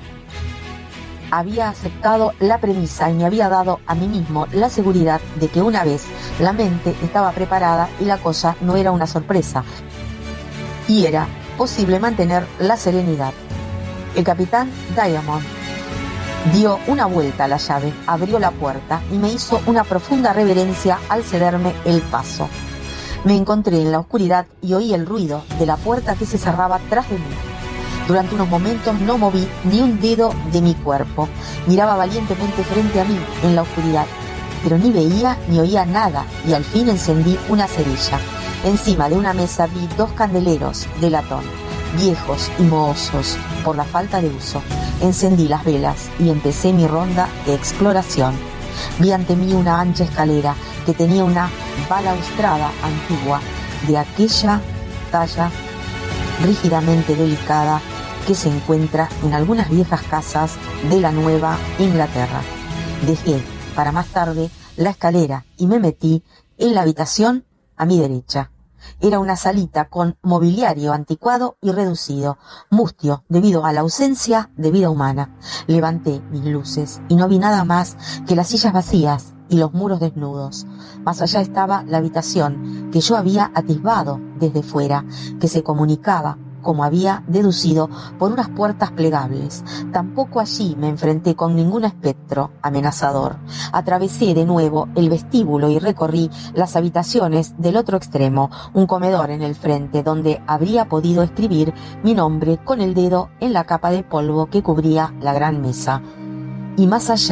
Había aceptado la premisa y me había dado a mí mismo la seguridad de que una vez la mente estaba preparada y la cosa no era una sorpresa, y era posible mantener la serenidad. El capitán Diamond dio una vuelta a la llave, abrió la puerta y me hizo una profunda reverencia al cederme el paso. Me encontré en la oscuridad y oí el ruido de la puerta que se cerraba tras de mí. Durante unos momentos no moví ni un dedo de mi cuerpo. Miraba valientemente frente a mí en la oscuridad, pero ni veía ni oía nada, y al fin encendí una cerilla. Encima de una mesa vi 2 candeleros de latón, viejos y mohosos por la falta de uso. Encendí las velas y empecé mi ronda de exploración. Vi ante mí una ancha escalera que tenía una balaustrada antigua de aquella talla rígidamente delicada que se encuentra en algunas viejas casas de la Nueva Inglaterra. Dejé para más tarde la escalera y me metí en la habitación a mi derecha. Era una salita con mobiliario anticuado y reducido, mustio debido a la ausencia de vida humana. Levanté mis luces y no vi nada más que las sillas vacías y los muros desnudos. Más allá estaba la habitación que yo había atisbado desde fuera, que se comunicaba, como había deducido, por unas puertas plegables. Tampoco allí me enfrenté con ningún espectro amenazador. Atravesé de nuevo el vestíbulo y recorrí las habitaciones del otro extremo, un comedor en el frente donde habría podido escribir mi nombre con el dedo en la capa de polvo que cubría la gran mesa. Y más allá,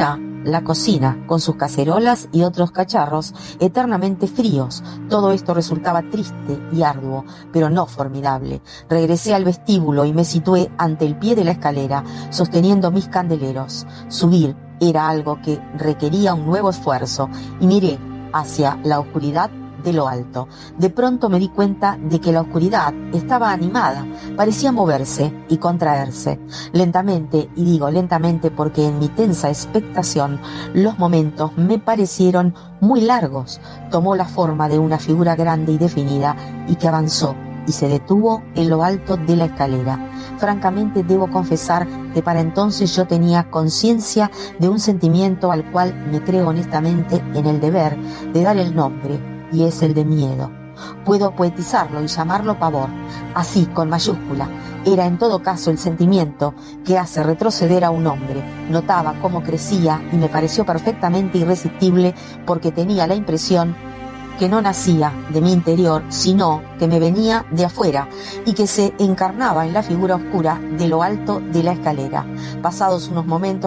la cocina, con sus cacerolas y otros cacharros eternamente fríos. Todo esto resultaba triste y arduo, pero no formidable. Regresé al vestíbulo y me situé ante el pie de la escalera, sosteniendo mis candeleros. Subir era algo que requería un nuevo esfuerzo, y miré hacia la oscuridad de lo alto. De pronto me di cuenta de que la oscuridad estaba animada, parecía moverse y contraerse. Lentamente, y digo lentamente porque en mi tensa expectación los momentos me parecieron muy largos, tomó la forma de una figura grande y definida y que avanzó y se detuvo en lo alto de la escalera. Francamente debo confesar que para entonces yo tenía conciencia de un sentimiento al cual me creo honestamente en el deber de dar el nombre, y es el de miedo. Puedo poetizarlo y llamarlo pavor, así con mayúscula. Era en todo caso el sentimiento que hace retroceder a un hombre. Notaba cómo crecía y me pareció perfectamente irresistible porque tenía la impresión que no nacía de mi interior, sino que me venía de afuera y que se encarnaba en la figura oscura de lo alto de la escalera. Pasados unos momentos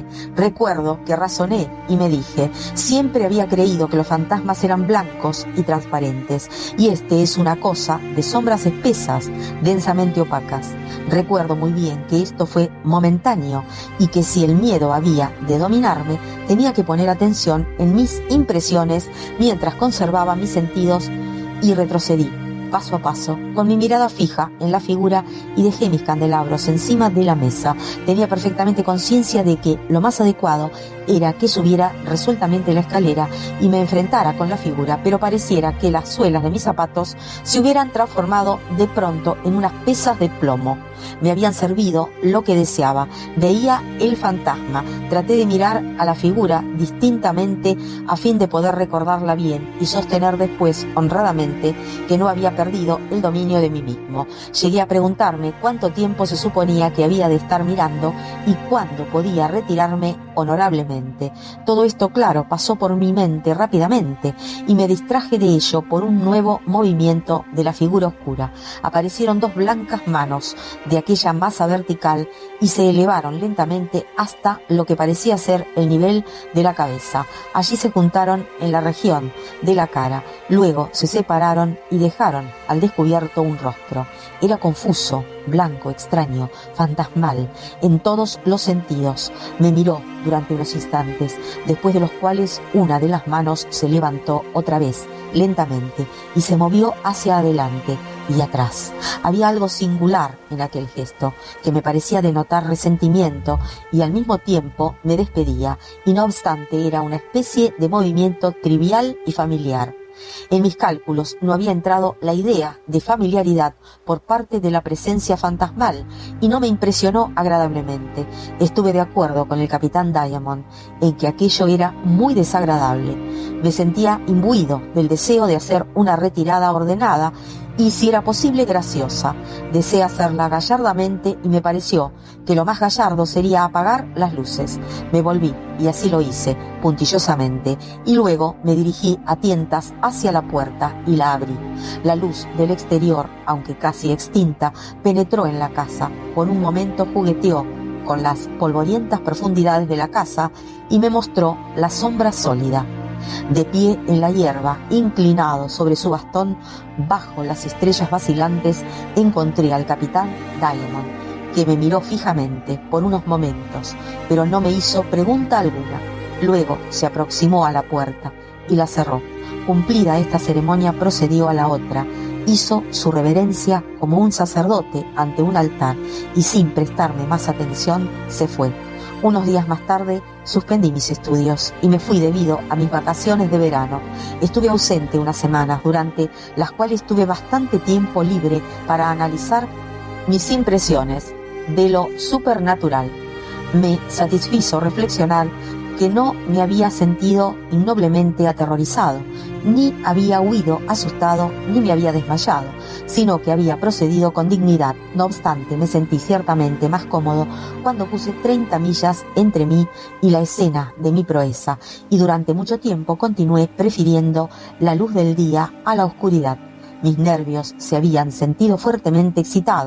recuerdo que razoné y me dije, siempre había creído que los fantasmas eran blancos y transparentes, y este es una cosa de sombras espesas, densamente opacas. Recuerdo muy bien que esto fue momentáneo y que si el miedo había de dominarme, tenía que poner atención en mis impresiones mientras conservaba mis sentidos, y retrocedí paso a paso, con mi mirada fija en la figura, y dejé mis candelabros encima de la mesa. Tenía perfectamente conciencia de que lo más adecuado era que subiera resueltamente la escalera y me enfrentara con la figura, pero pareciera que las suelas de mis zapatos se hubieran transformado de pronto en unas pesas de plomo. Me habían servido lo que deseaba. Veía el fantasma. Traté de mirar a la figura distintamente a fin de poder recordarla bien y sostener después, honradamente, que no había perdido el dominio de mí mismo. Llegué a preguntarme cuánto tiempo se suponía que había de estar mirando y cuándo podía retirarme honorablemente. Todo esto, claro, pasó por mi mente rápidamente y me distraje de ello por un nuevo movimiento de la figura oscura. Aparecieron dos blancas manos de aquella masa vertical y se elevaron lentamente hasta lo que parecía ser el nivel de la cabeza. Allí se juntaron en la región de la cara, luego se separaron y dejaron al descubierto un rostro. Era confuso, blanco, extraño, fantasmal, en todos los sentidos. Me miró durante unos instantes, después de los cuales una de las manos se levantó otra vez, lentamente, y se movió hacia adelante y atrás. Había algo singular en aquel gesto, que me parecía denotar resentimiento y al mismo tiempo me despedía, y no obstante era una especie de movimiento trivial y familiar. En mis cálculos no había entrado la idea de familiaridad por parte de la presencia fantasmal y no me impresionó agradablemente. Estuve de acuerdo con el capitán Diamond en que aquello era muy desagradable. Me sentía imbuido del deseo de hacer una retirada ordenada y, si era posible, graciosa. Deseé hacerla gallardamente y me pareció que lo más gallardo sería apagar las luces. Me volví y así lo hice, puntillosamente, y luego me dirigí a tientas hacia la puerta y la abrí. La luz del exterior, aunque casi extinta, penetró en la casa. Por un momento jugueteó con las polvorientas profundidades de la casa y me mostró la sombra sólida. De pie en la hierba, inclinado sobre su bastón, bajo las estrellas vacilantes, encontré al capitán Diamond, que me miró fijamente por unos momentos, pero no me hizo pregunta alguna. Luego se aproximó a la puerta y la cerró. Cumplida esta ceremonia, procedió a la otra. Hizo su reverencia como un sacerdote ante un altar y, sin prestarme más atención, se fue. Unos días más tarde suspendí mis estudios y me fui debido a mis vacaciones de verano. Estuve ausente unas semanas, durante las cuales tuve bastante tiempo libre para analizar mis impresiones de lo supernatural. Me satisfizo reflexionar que no me había sentido innoblemente aterrorizado, ni había huido asustado, ni me había desmayado, sino que había procedido con dignidad. No obstante, me sentí ciertamente más cómodo cuando puse 30 millas entre mí y la escena de mi proeza, y durante mucho tiempo continué prefiriendo la luz del día a la oscuridad. Mis nervios se habían sentido fuertemente excitados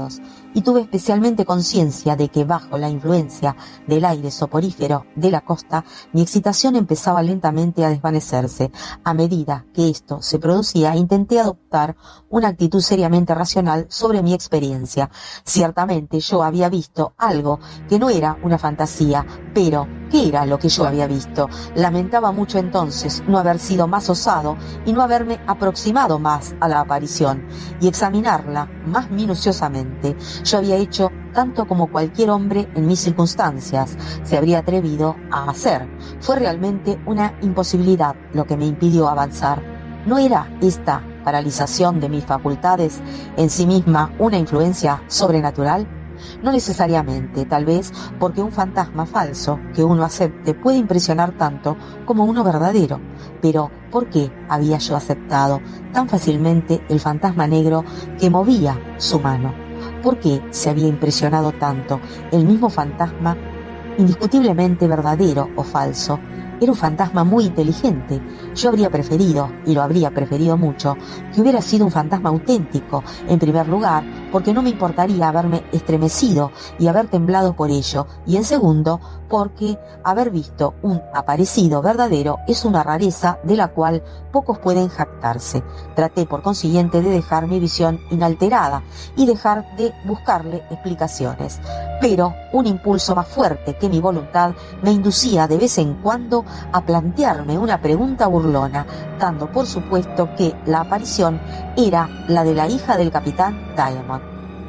y tuve especialmente conciencia de que bajo la influencia del aire soporífero de la costa mi excitación empezaba lentamente a desvanecerse. A medida que esto se producía, intenté adoptar una actitud seriamente racional sobre mi experiencia. Ciertamente yo había visto algo que no era una fantasía, pero ¿qué era lo que yo había visto? Lamentaba mucho entonces no haber sido más osado y no haberme aproximado más a la aparición y examinarla más minuciosamente. Yo había hecho tanto como cualquier hombre en mis circunstancias se habría atrevido a hacer. Fue realmente una imposibilidad lo que me impidió avanzar. ¿No era esta paralización de mis facultades en sí misma una influencia sobrenatural? No necesariamente, tal vez porque un fantasma falso que uno acepte puede impresionar tanto como uno verdadero. Pero, ¿por qué había yo aceptado tan fácilmente el fantasma negro que movía su mano? ¿Por qué se había impresionado tanto el mismo fantasma, indiscutiblemente verdadero o falso? Era un fantasma muy inteligente. Yo habría preferido, y lo habría preferido mucho, que hubiera sido un fantasma auténtico, en primer lugar, porque no me importaría haberme estremecido y haber temblado por ello, y en segundo, porque haber visto un aparecido verdadero es una rareza de la cual pocos pueden jactarse. Traté, por consiguiente, de dejar mi visión inalterada y dejar de buscarle explicaciones. Pero un impulso más fuerte que mi voluntad me inducía de vez en cuando a plantearme una pregunta burlona, dando por supuesto que la aparición era la de la hija del capitán Diamond.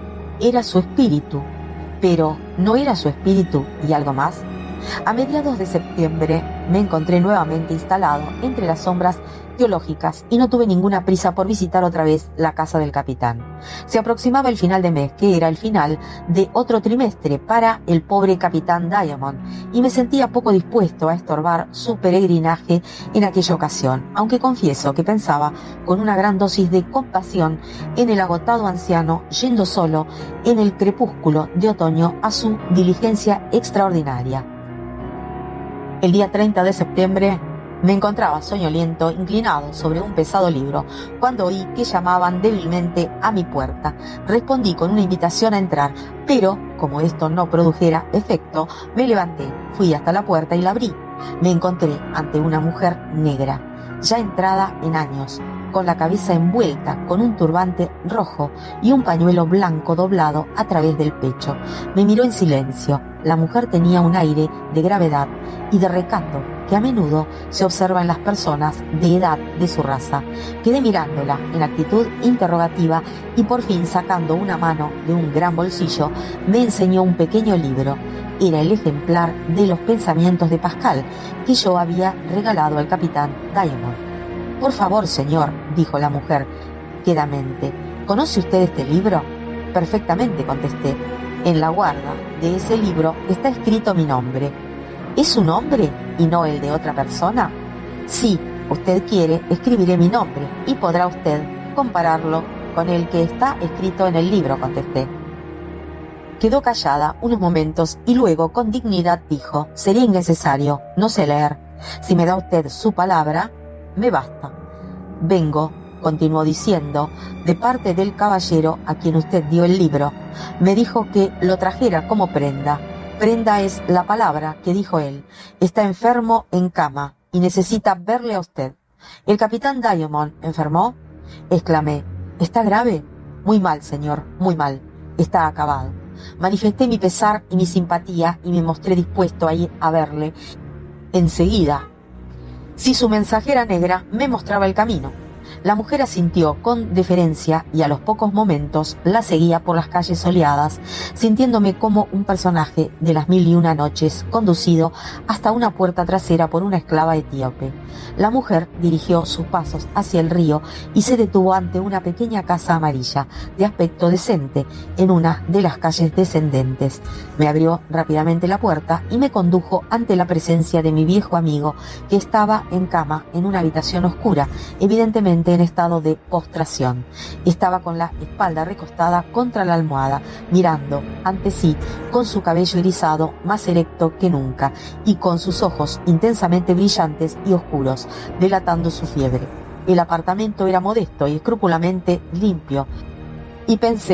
Era su espíritu, pero ¿no era su espíritu y algo más? A mediados de septiembre me encontré nuevamente instalado entre las sombras teológicas y no tuve ninguna prisa por visitar otra vez la casa del capitán. Se aproximaba el final de mes, que era el final de otro trimestre para el pobre capitán Diamond, y me sentía poco dispuesto a estorbar su peregrinaje en aquella ocasión, aunque confieso que pensaba con una gran dosis de compasión en el agotado anciano yendo solo en el crepúsculo de otoño a su diligencia extraordinaria. El día 30 de septiembre me encontraba soñoliento, inclinado sobre un pesado libro, cuando oí que llamaban débilmente a mi puerta. Respondí con una invitación a entrar, pero, como esto no produjera efecto, me levanté, fui hasta la puerta y la abrí. Me encontré ante una mujer negra, ya entrada en años, con la cabeza envuelta con un turbante rojo y un pañuelo blanco doblado a través del pecho. Me miró en silencio. La mujer tenía un aire de gravedad y de recato que a menudo se observa en las personas de edad de su raza. Quedé mirándola en actitud interrogativa y por fin, sacando una mano de un gran bolsillo, me enseñó un pequeño libro. Era el ejemplar de los pensamientos de Pascal que yo había regalado al capitán Diamond. «Por favor, señor», dijo la mujer quedamente, «¿conoce usted este libro?» «Perfectamente», contesté. «En la guarda de ese libro está escrito mi nombre». «¿Es su nombre y no el de otra persona?» «Si usted quiere, escribiré mi nombre y podrá usted compararlo con el que está escrito en el libro», contesté. Quedó callada unos momentos y luego con dignidad dijo: «Sería innecesario, no sé leer. Si me da usted su palabra, me basta». «Vengo», continuó diciendo, «de parte del caballero a quien usted dio el libro. Me dijo que lo trajera como prenda. Prenda es la palabra que dijo él. Está enfermo en cama y necesita verle a usted». «¿El capitán Diamond enfermó?», exclamé. «¿Está grave?» «Muy mal, señor, muy mal. Está acabado». Manifesté mi pesar y mi simpatía y me mostré dispuesto a ir a verle enseguida si su mensajera negra me mostraba el camino. La mujer asintió con deferencia y a los pocos momentos la seguía por las calles soleadas, sintiéndome como un personaje de las 1001 noches conducido hasta una puerta trasera por una esclava etíope. La mujer dirigió sus pasos hacia el río y se detuvo ante una pequeña casa amarilla, de aspecto decente, en una de las calles descendentes. Me abrió rápidamente la puerta y me condujo ante la presencia de mi viejo amigo, que estaba en cama en una habitación oscura, evidentemente en estado de postración. Estaba con la espalda recostada contra la almohada, mirando ante sí, con su cabello irisado más erecto que nunca, y con sus ojos intensamente brillantes y oscuros, delatando su fiebre. El apartamento era modesto y escrupulosamente limpio, y pensé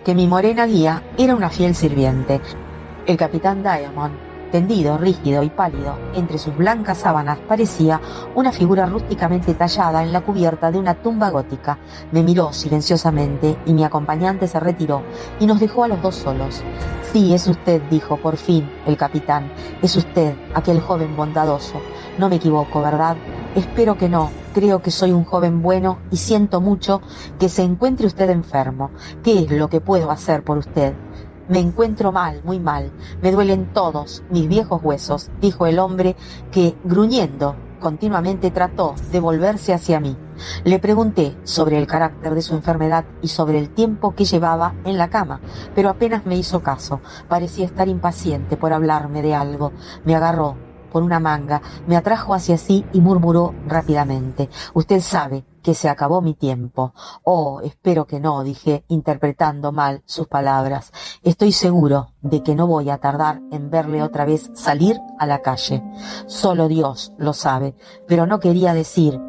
que mi morena guía era una fiel sirviente. El capitán Diamond, tendido, rígido y pálido entre sus blancas sábanas, parecía una figura rústicamente tallada en la cubierta de una tumba gótica. Me miró silenciosamente y mi acompañante se retiró y nos dejó a los dos solos. «Sí, es usted», dijo por fin el capitán. «Es usted, aquel joven bondadoso. No me equivoco, ¿verdad? Espero que no. Creo que soy un joven bueno y siento mucho que se encuentre usted enfermo. ¿Qué es lo que puedo hacer por usted?» «Me encuentro mal, muy mal. Me duelen todos mis viejos huesos», dijo el hombre que, gruñendo continuamente, trató de volverse hacia mí. Le pregunté sobre el carácter de su enfermedad y sobre el tiempo que llevaba en la cama, pero apenas me hizo caso. Parecía estar impaciente por hablarme de algo. Me agarró por una manga, me atrajo hacia sí y murmuró rápidamente: «Usted sabe que se acabó mi tiempo». «Oh, espero que no», dije, interpretando mal sus palabras. «Estoy seguro de que no voy a tardar en verle otra vez salir a la calle. Solo Dios lo sabe, pero no quería decir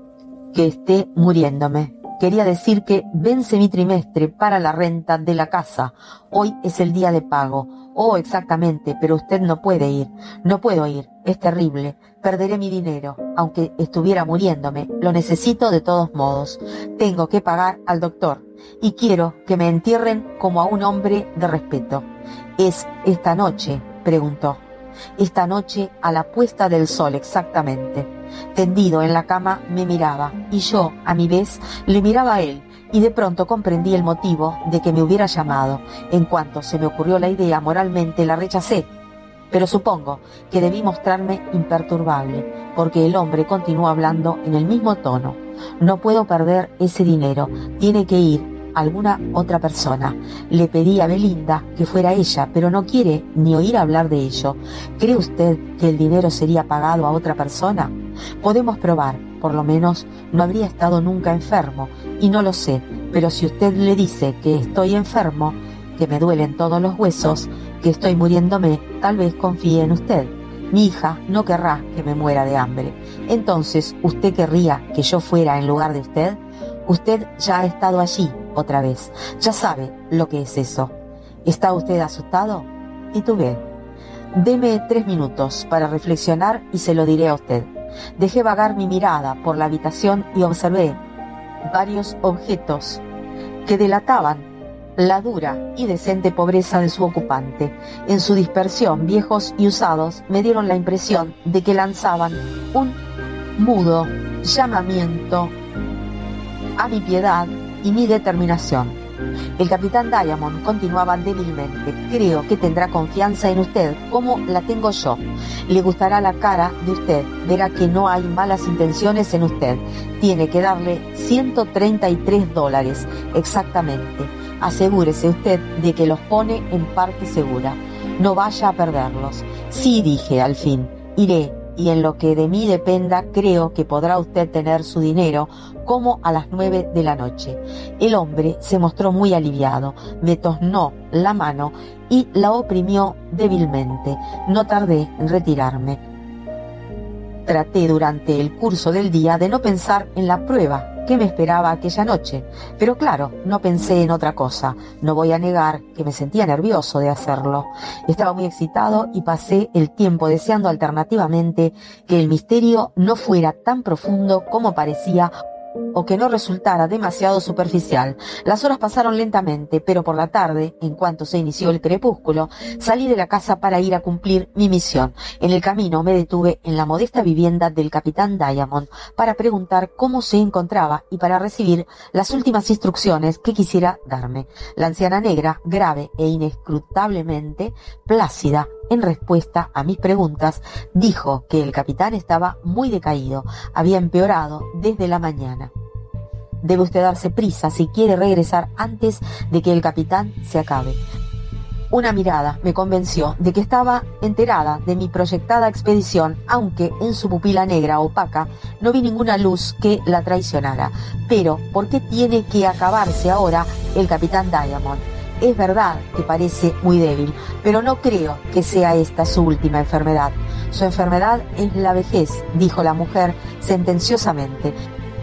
que esté muriéndome. Quería decir que vence mi trimestre para la renta de la casa. Hoy es el día de pago». «Oh, exactamente, pero usted no puede ir». «No puedo ir, es terrible. Perderé mi dinero. Aunque estuviera muriéndome, lo necesito de todos modos. Tengo que pagar al doctor y quiero que me entierren como a un hombre de respeto». «¿Es esta noche?», preguntó. «Esta noche a la puesta del sol, exactamente». Tendido en la cama me miraba y yo, a mi vez, le miraba a él, y de pronto comprendí el motivo de que me hubiera llamado. En cuanto se me ocurrió la idea, moralmente la rechacé, pero supongo que debí mostrarme imperturbable, porque el hombre continuó hablando en el mismo tono. «No puedo perder ese dinero, tiene que ir alguna otra persona. Le pedí a Belinda que fuera ella, pero no quiere ni oír hablar de ello. ¿Cree usted que el dinero sería pagado a otra persona? Podemos probar, por lo menos no habría estado nunca enfermo, y no lo sé, pero si usted le dice que estoy enfermo, que me duelen todos los huesos, que estoy muriéndome, tal vez confíe en usted. Mi hija no querrá que me muera de hambre. Entonces, ¿usted querría que yo fuera en lugar de usted? Usted ya ha estado allí otra vez. Ya sabe lo que es eso. ¿Está usted asustado?». Titubeé. «Deme 3 minutos para reflexionar y se lo diré a usted». Dejé vagar mi mirada por la habitación y observé varios objetos que delataban la dura y decente pobreza de su ocupante. En su dispersión, viejos y usados me dieron la impresión de que lanzaban un mudo llamamiento a mi piedad y mi determinación. El capitán Diamond continuaba débilmente: «Creo que tendrá confianza en usted como la tengo yo. Le gustará la cara de usted, verá que no hay malas intenciones en usted. Tiene que darle $133 exactamente. Asegúrese usted de que los pone en parte segura. No vaya a perderlos». «Sí», dije al fin, «iré, y en lo que de mí dependa, creo que podrá usted tener su dinero como a las 9 de la noche». El hombre se mostró muy aliviado, me tosnó la mano y la oprimió débilmente. No tardé en retirarme. Traté durante el curso del día de no pensar en la prueba que me esperaba aquella noche, pero claro, no pensé en otra cosa. No voy a negar que me sentía nervioso de hacerlo. Estaba muy excitado y pasé el tiempo deseando alternativamente que el misterio no fuera tan profundo como parecía, o que no resultara demasiado superficial. Las horas pasaron lentamente, pero por la tarde, en cuanto se inició el crepúsculo, salí de la casa para ir a cumplir mi misión. En el camino me detuve en la modesta vivienda del capitán Diamond para preguntar cómo se encontraba y para recibir las últimas instrucciones que quisiera darme. La anciana negra, grave e inescrutablemente plácida en respuesta a mis preguntas, dijo que el capitán estaba muy decaído, había empeorado desde la mañana. «Debe usted darse prisa si quiere regresar antes de que el capitán se acabe». Una mirada me convenció de que estaba enterada de mi proyectada expedición, aunque en su pupila negra opaca no vi ninguna luz que la traicionara. «Pero, ¿por qué tiene que acabarse ahora el capitán Diamond? Es verdad que parece muy débil, pero no creo que sea esta su última enfermedad. Su enfermedad es la vejez», dijo la mujer sentenciosamente.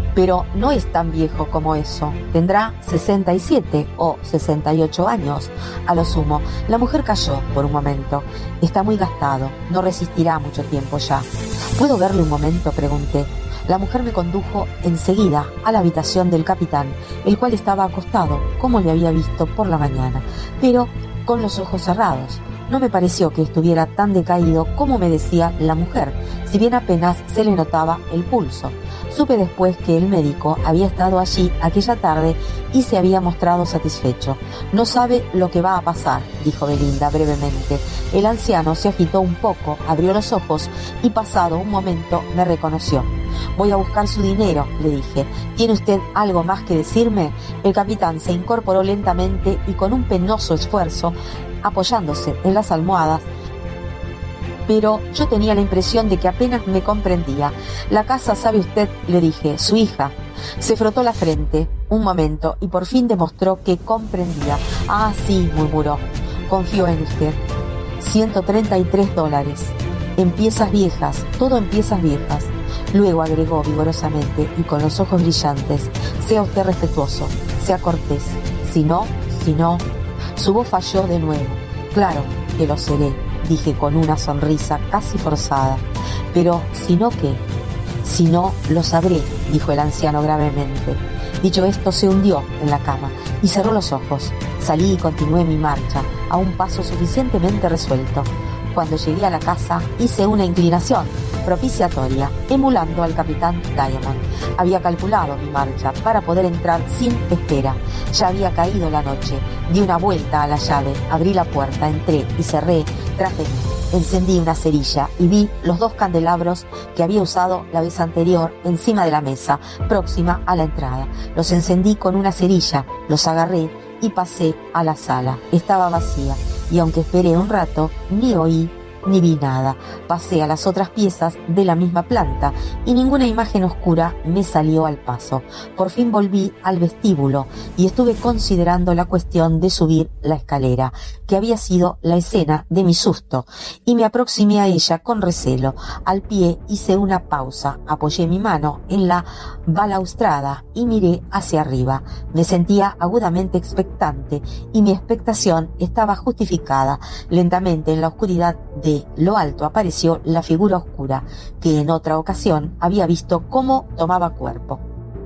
Pero no es tan viejo como eso. Tendrá 67 o 68 años, a lo sumo. La mujer calló por un momento. Está muy gastado, no resistirá mucho tiempo ya. ¿Puedo verle un momento?, pregunté. La mujer me condujo enseguida a la habitación del capitán, el cual estaba acostado, como le había visto por la mañana, pero con los ojos cerrados. No me pareció que estuviera tan decaído como me decía la mujer, si bien apenas se le notaba el pulso. Supe después que el médico había estado allí aquella tarde y se había mostrado satisfecho. No sabe lo que va a pasar, dijo Belinda brevemente. El anciano se agitó un poco, abrió los ojos y pasado un momento me reconoció. Voy a buscar su dinero, le dije. ¿Tiene usted algo más que decirme? El capitán se incorporó lentamente y con un penoso esfuerzo, apoyándose en las almohadas, pero yo tenía la impresión de que apenas me comprendía. La casa, ¿sabe usted?, le dije, su hija. Se frotó la frente un momento y por fin demostró que comprendía. Ah, sí, murmuró. Confío en usted. $133. En piezas viejas, todo en piezas viejas. Luego agregó vigorosamente y con los ojos brillantes, sea usted respetuoso, sea cortés. Si no. Su voz falló de nuevo. Claro que lo seré, dije con una sonrisa casi forzada. Pero, ¿si no qué? Si no, lo sabré, dijo el anciano gravemente. Dicho esto, se hundió en la cama y cerró los ojos. Salí y continué mi marcha, a un paso suficientemente resuelto. Cuando llegué a la casa, hice una inclinación propiciatoria, emulando al capitán Diamond. Había calculado mi marcha para poder entrar sin espera. Ya había caído la noche. Di una vuelta a la llave, abrí la puerta, entré y cerré tras de mí. Encendí una cerilla y vi los 2 candelabros que había usado la vez anterior encima de la mesa, próxima a la entrada. Los encendí con una cerilla, los agarré y pasé a la sala. Estaba vacía y aunque esperé un rato, ni oí ni vi nada. Pasé a las otras piezas de la misma planta y ninguna imagen oscura me salió al paso. Por fin volví al vestíbulo y estuve considerando la cuestión de subir la escalera, que había sido la escena de mi susto, y me aproximé a ella con recelo. Al pie hice una pausa, apoyé mi mano en la balaustrada y miré hacia arriba. Me sentía agudamente expectante y mi expectación estaba justificada. Lentamente en la oscuridad de lo alto apareció la figura oscura que en otra ocasión había visto cómo tomaba cuerpo.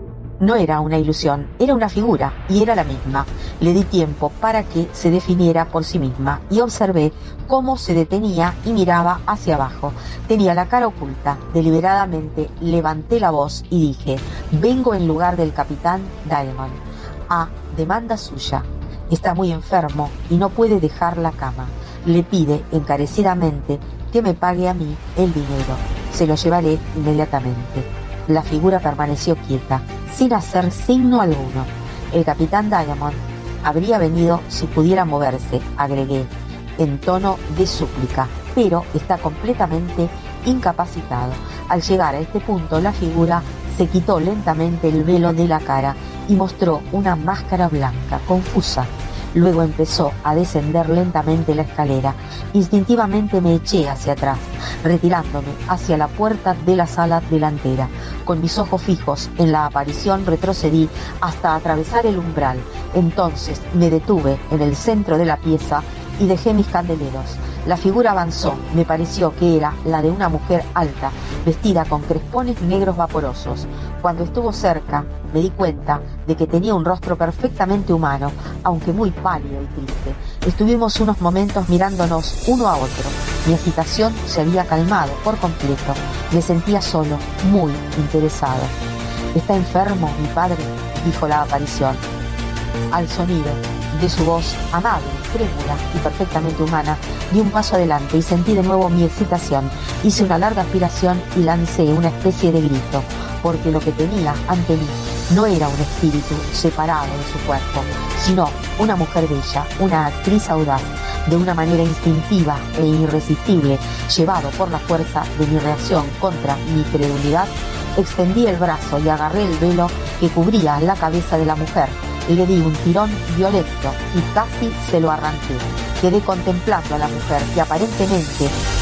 No era una ilusión, era una figura y era la misma. Le di tiempo para que se definiera por sí misma y observé cómo se detenía y miraba hacia abajo. Tenía la cara oculta. Deliberadamente levanté la voz y dije: vengo en lugar del capitán Diamond. A demanda suya. Está muy enfermo y no puede dejar la cama. Le pide encarecidamente que me pague a mí el dinero. Se lo llevaré inmediatamente. La figura permaneció quieta, sin hacer signo alguno. El capitán Diamond habría venido si pudiera moverse, agregué, en tono de súplica, pero está completamente incapacitado. Al llegar a este punto, la figura se quitó lentamente el velo de la cara y mostró una máscara blanca, confusa. Luego empezó a descender lentamente la escalera. Instintivamente me eché hacia atrás, retirándome hacia la puerta de la sala delantera. Con mis ojos fijos en la aparición retrocedí hasta atravesar el umbral. Entonces me detuve en el centro de la pieza y dejé mis candeleros. La figura avanzó. Me pareció que era la de una mujer alta, vestida con crespones negros vaporosos. Cuando estuvo cerca, me di cuenta de que tenía un rostro perfectamente humano, aunque muy pálido y triste. Estuvimos unos momentos mirándonos uno a otro. Mi agitación se había calmado por completo. Me sentía solo, muy interesado. «¿Está enfermo, mi padre?», dijo la aparición. Al sonido de su voz amable, trémula y perfectamente humana, di un paso adelante y sentí de nuevo mi excitación. Hice una larga aspiración y lancé una especie de grito, porque lo que tenía ante mí no era un espíritu separado de su cuerpo, sino una mujer bella, una actriz audaz. De una manera instintiva e irresistible, llevado por la fuerza de mi reacción contra mi credulidad, extendí el brazo y agarré el velo que cubría la cabeza de la mujer. Le di un tirón violento y casi se lo arranqué. Quedé contemplando a la mujer que aparentemente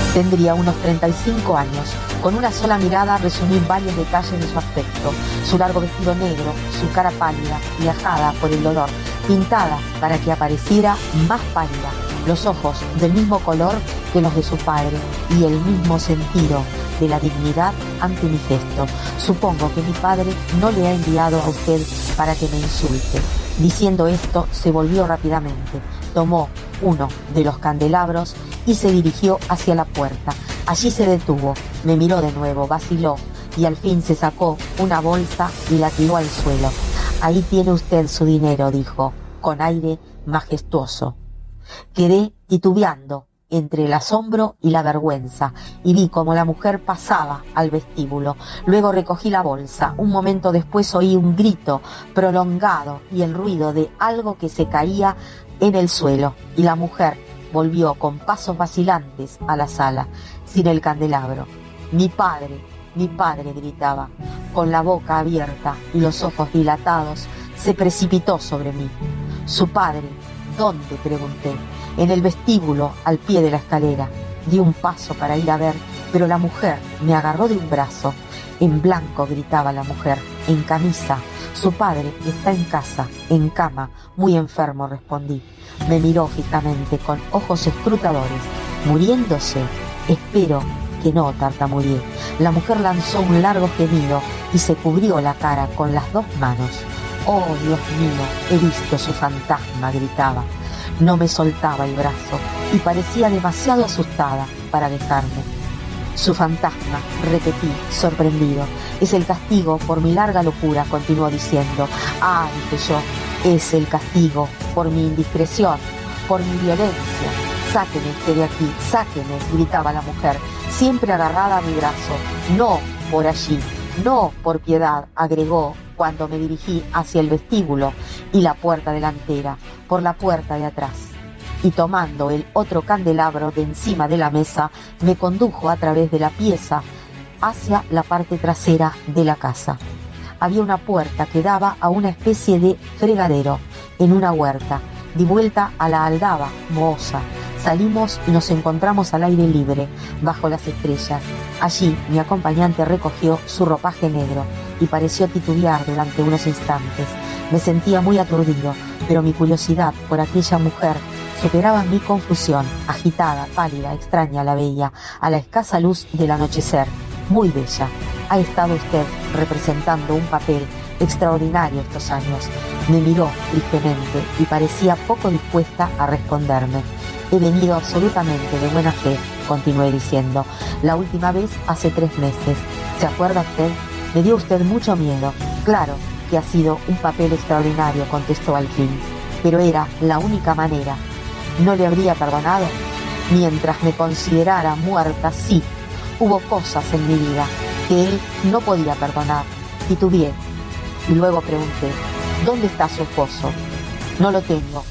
Tendría unos 35 años. Con una sola mirada resumí varios detalles de su aspecto: su largo vestido negro, su cara pálida, viajada por el dolor, pintada para que apareciera más pálida, los ojos del mismo color que los de su padre y el mismo sentido de la dignidad ante mi gesto. Supongo que mi padre no le ha enviado a usted para que me insulte. Diciendo esto, se volvió rápidamente, tomó uno de los candelabros y se dirigió hacia la puerta. Allí se detuvo, me miró de nuevo, vaciló y al fin se sacó una bolsa y la tiró al suelo. Ahí tiene usted su dinero, dijo, con aire majestuoso. Quedé titubeando entre el asombro y la vergüenza y vi cómo la mujer pasaba al vestíbulo. Luego recogí la bolsa. Un momento después oí un grito prolongado y el ruido de algo que se caía en el suelo, y la mujer volvió con pasos vacilantes a la sala, sin el candelabro. Mi padre, gritaba, con la boca abierta y los ojos dilatados, se precipitó sobre mí. Su padre, ¿dónde?, pregunté. En el vestíbulo, al pie de la escalera. Di un paso para ir a ver, pero la mujer me agarró de un brazo. En blanco, gritaba la mujer, en camisa. Su padre está en casa, en cama, muy enfermo, respondí. Me miró fijamente con ojos escrutadores. ¿Muriéndose? Espero que no, tartamudeé. La mujer lanzó un largo gemido y se cubrió la cara con las dos manos. Oh, Dios mío, he visto su fantasma, gritaba. No me soltaba el brazo y parecía demasiado asustada para dejarme. Su fantasma, repetí, sorprendido. Es el castigo por mi larga locura, continuó diciendo. Ah, dije yo, es el castigo por mi indiscreción, por mi violencia. Sáqueme usted de aquí, sáqueme, gritaba la mujer, siempre agarrada a mi brazo. No por allí, no por piedad, agregó cuando me dirigí hacia el vestíbulo y la puerta delantera, por la puerta de atrás. Y tomando el otro candelabro de encima de la mesa, me condujo a través de la pieza hacia la parte trasera de la casa. Había una puerta que daba a una especie de fregadero en una huerta. Di vuelta a la aldaba mohosa. Salimos y nos encontramos al aire libre, bajo las estrellas. Allí mi acompañante recogió su ropaje negro y pareció titubear durante unos instantes. Me sentía muy aturdido, pero mi curiosidad por aquella mujer superaba mi confusión. Agitada, pálida, extraña la veía a la escasa luz del anochecer. Muy bella. Ha estado usted representando un papel extraordinario estos años. Me miró tristemente y parecía poco dispuesta a responderme. He venido absolutamente de buena fe, continué diciendo. La última vez hace 3 meses. ¿Se acuerda usted? Me dio usted mucho miedo. Claro que ha sido un papel extraordinario, contestó al fin. Pero era la única manera. ¿No le habría perdonado? Mientras me considerara muerta, sí. Hubo cosas en mi vida que él no podía perdonar. Titubeé. Y luego pregunté, ¿dónde está su esposo? No lo tengo.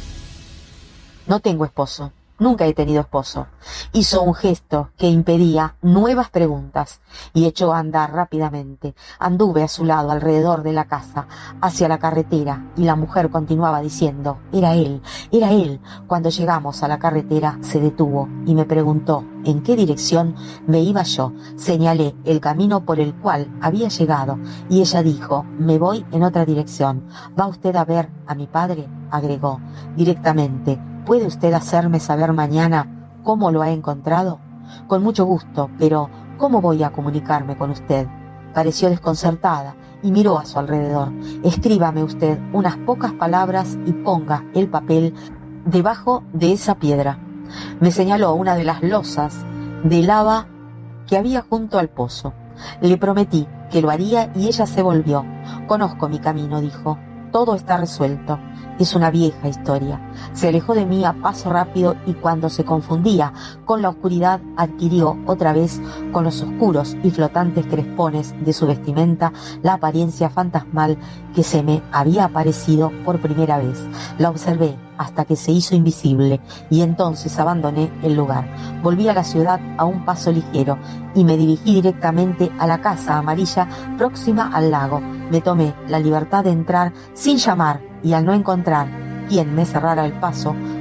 No tengo esposo. Nunca he tenido esposo. Hizo un gesto que impedía nuevas preguntas y echó a andar rápidamente. Anduve a su lado alrededor de la casa, hacia la carretera, y la mujer continuaba diciendo, era él. Cuando llegamos a la carretera se detuvo y me preguntó en qué dirección me iba yo. Señalé el camino por el cual había llegado y ella dijo, me voy en otra dirección. ¿Va usted a ver a mi padre?, agregó. Directamente. ¿Puede usted hacerme saber mañana cómo lo ha encontrado? Con mucho gusto, pero ¿cómo voy a comunicarme con usted? Pareció desconcertada y miró a su alrededor. Escríbame usted unas pocas palabras y ponga el papel debajo de esa piedra. Me señaló una de las losas de lava que había junto al pozo. Le prometí que lo haría y ella se volvió. Conozco mi camino, dijo. Todo está resuelto. Es una vieja historia. Se alejó de mí a paso rápido y cuando se confundía con la oscuridad adquirió otra vez con los oscuros y flotantes crespones de su vestimenta la apariencia fantasmal que se me había aparecido por primera vez. La observé hasta que se hizo invisible y entonces abandoné el lugar. Volví a la ciudad a un paso ligero y me dirigí directamente a la casa amarilla próxima al lago. Me tomé la libertad de entrar sin llamar y al no encontrar quien me cerrara el paso,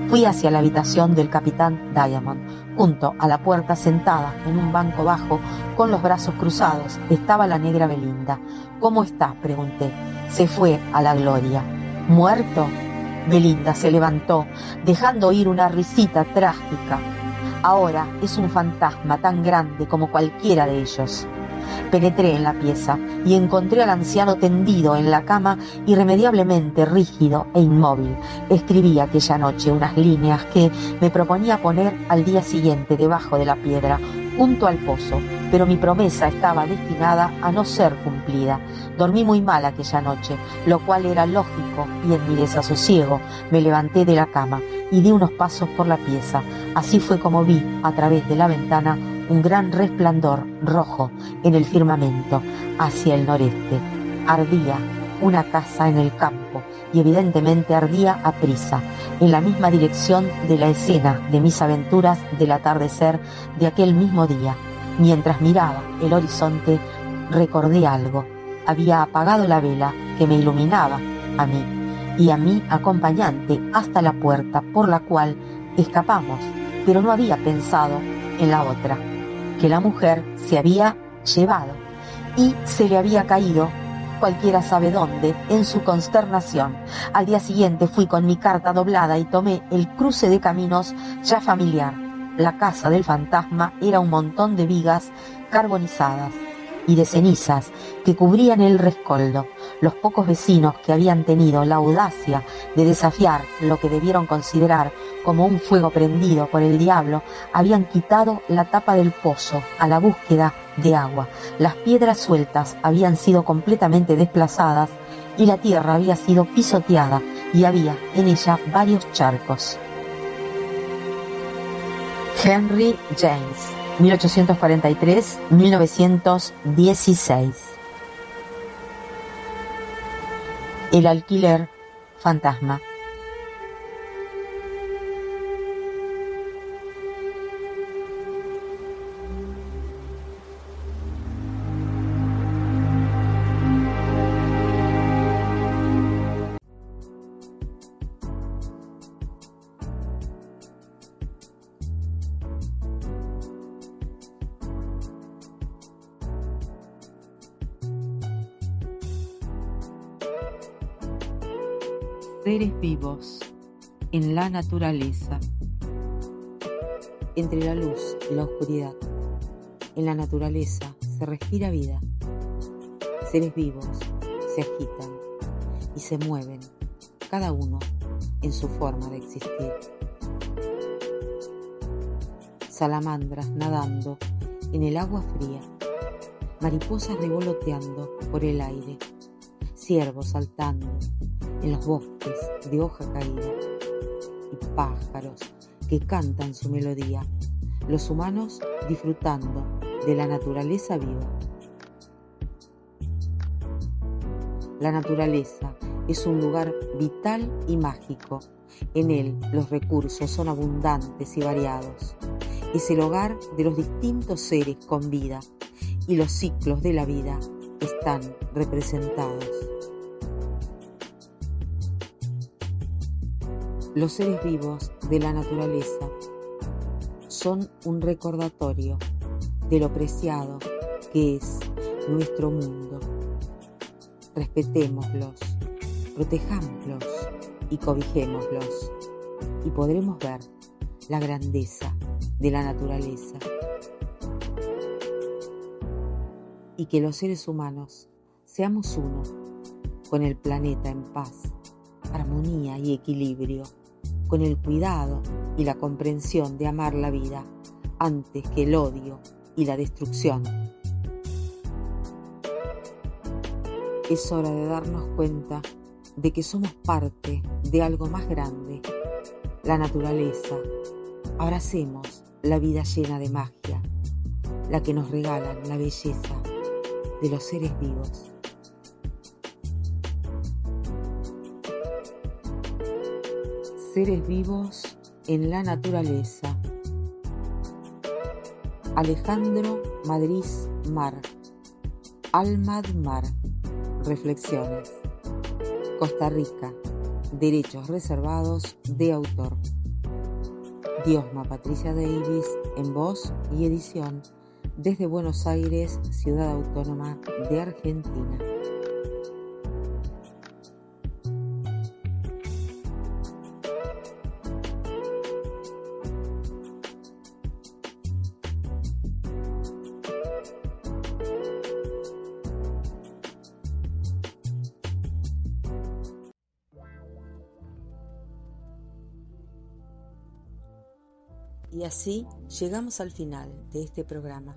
Fui hacia la habitación del capitán Diamond. Junto a la puerta, sentada en un banco bajo, con los brazos cruzados, estaba la negra Belinda. «¿Cómo está?», pregunté. «Se fue a la gloria». «¿Muerto?». Belinda se levantó, dejando oír una risita trágica. «Ahora es un fantasma tan grande como cualquiera de ellos». Penetré en la pieza y encontré al anciano tendido en la cama, irremediablemente rígido e inmóvil. Escribí aquella noche unas líneas que me proponía poner al día siguiente debajo de la piedra, junto al pozo, pero mi promesa estaba destinada a no ser cumplida. Dormí muy mal aquella noche, lo cual era lógico, y en mi desasosiego me levanté de la cama y di unos pasos por la pieza. Así fue como vi, a través de la ventana, un gran resplandor rojo en el firmamento hacia el noreste. Ardía una casa en el campo y evidentemente ardía a prisa, en la misma dirección de la escena de mis aventuras del atardecer de aquel mismo día. Mientras miraba el horizonte, recordé algo. Había apagado la vela que me iluminaba a mí y a mi acompañante hasta la puerta por la cual escapamos, pero no había pensado en la otra, que la mujer se había llevado y se le había caído, cualquiera sabe dónde, en su consternación. Al día siguiente fui con mi carta doblada y tomé el cruce de caminos ya familiar. La casa del fantasma era un montón de vigas carbonizadas y de cenizas que cubrían el rescoldo. Los pocos vecinos que habían tenido la audacia de desafiar lo que debieron considerar como un fuego prendido por el diablo habían quitado la tapa del pozo a la búsqueda de agua. Las piedras sueltas habían sido completamente desplazadas y la tierra había sido pisoteada y había en ella varios charcos. Henry James, 1843-1916. El alquiler fantasma. Seres vivos en la naturaleza. Entre la luz y la oscuridad, en la naturaleza se respira vida. Seres vivos se agitan y se mueven, cada uno en su forma de existir. Salamandras nadando en el agua fría, mariposas revoloteando por el aire, ciervos saltando en los bosques de hoja caída y pájaros que cantan su melodía, los humanos disfrutando de la naturaleza viva. La naturaleza es un lugar vital y mágico. En él los recursos son abundantes y variados. Es el hogar de los distintos seres con vida y los ciclos de la vida están representados. Los seres vivos de la naturaleza son un recordatorio de lo preciado que es nuestro mundo. Respetémoslos, protejámoslos y cobijémoslos, y podremos ver la grandeza de la naturaleza. Y que los seres humanos seamos uno con el planeta en paz, armonía y equilibrio, con el cuidado y la comprensión de amar la vida antes que el odio y la destrucción. Es hora de darnos cuenta de que somos parte de algo más grande, la naturaleza. Abracemos la vida llena de magia, la que nos regalan la belleza de los seres vivos. Seres vivos en la naturaleza. Alejandro Madrid Mar. Almadmar. Reflexiones. Costa Rica. Derechos reservados de autor. Diosma Patricia Davis en voz y edición desde Buenos Aires, Ciudad Autónoma de Argentina. Y así llegamos al final de este programa.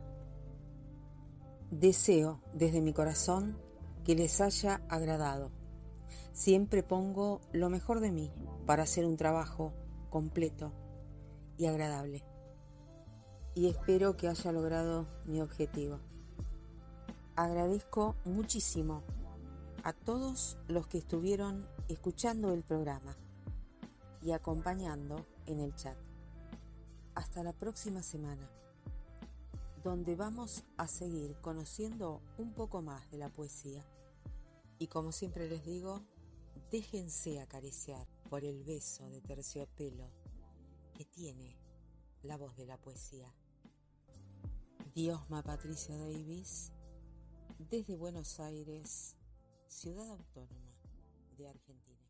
Deseo desde mi corazón que les haya agradado. Siempre pongo lo mejor de mí para hacer un trabajo completo y agradable. Y espero que haya logrado mi objetivo. Agradezco muchísimo a todos los que estuvieron escuchando el programa y acompañando en el chat. Hasta la próxima semana, donde vamos a seguir conociendo un poco más de la poesía. Y como siempre les digo, déjense acariciar por el beso de terciopelo que tiene la voz de la poesía. Diosma Patricia Davis, desde Buenos Aires, Ciudad Autónoma de Argentina.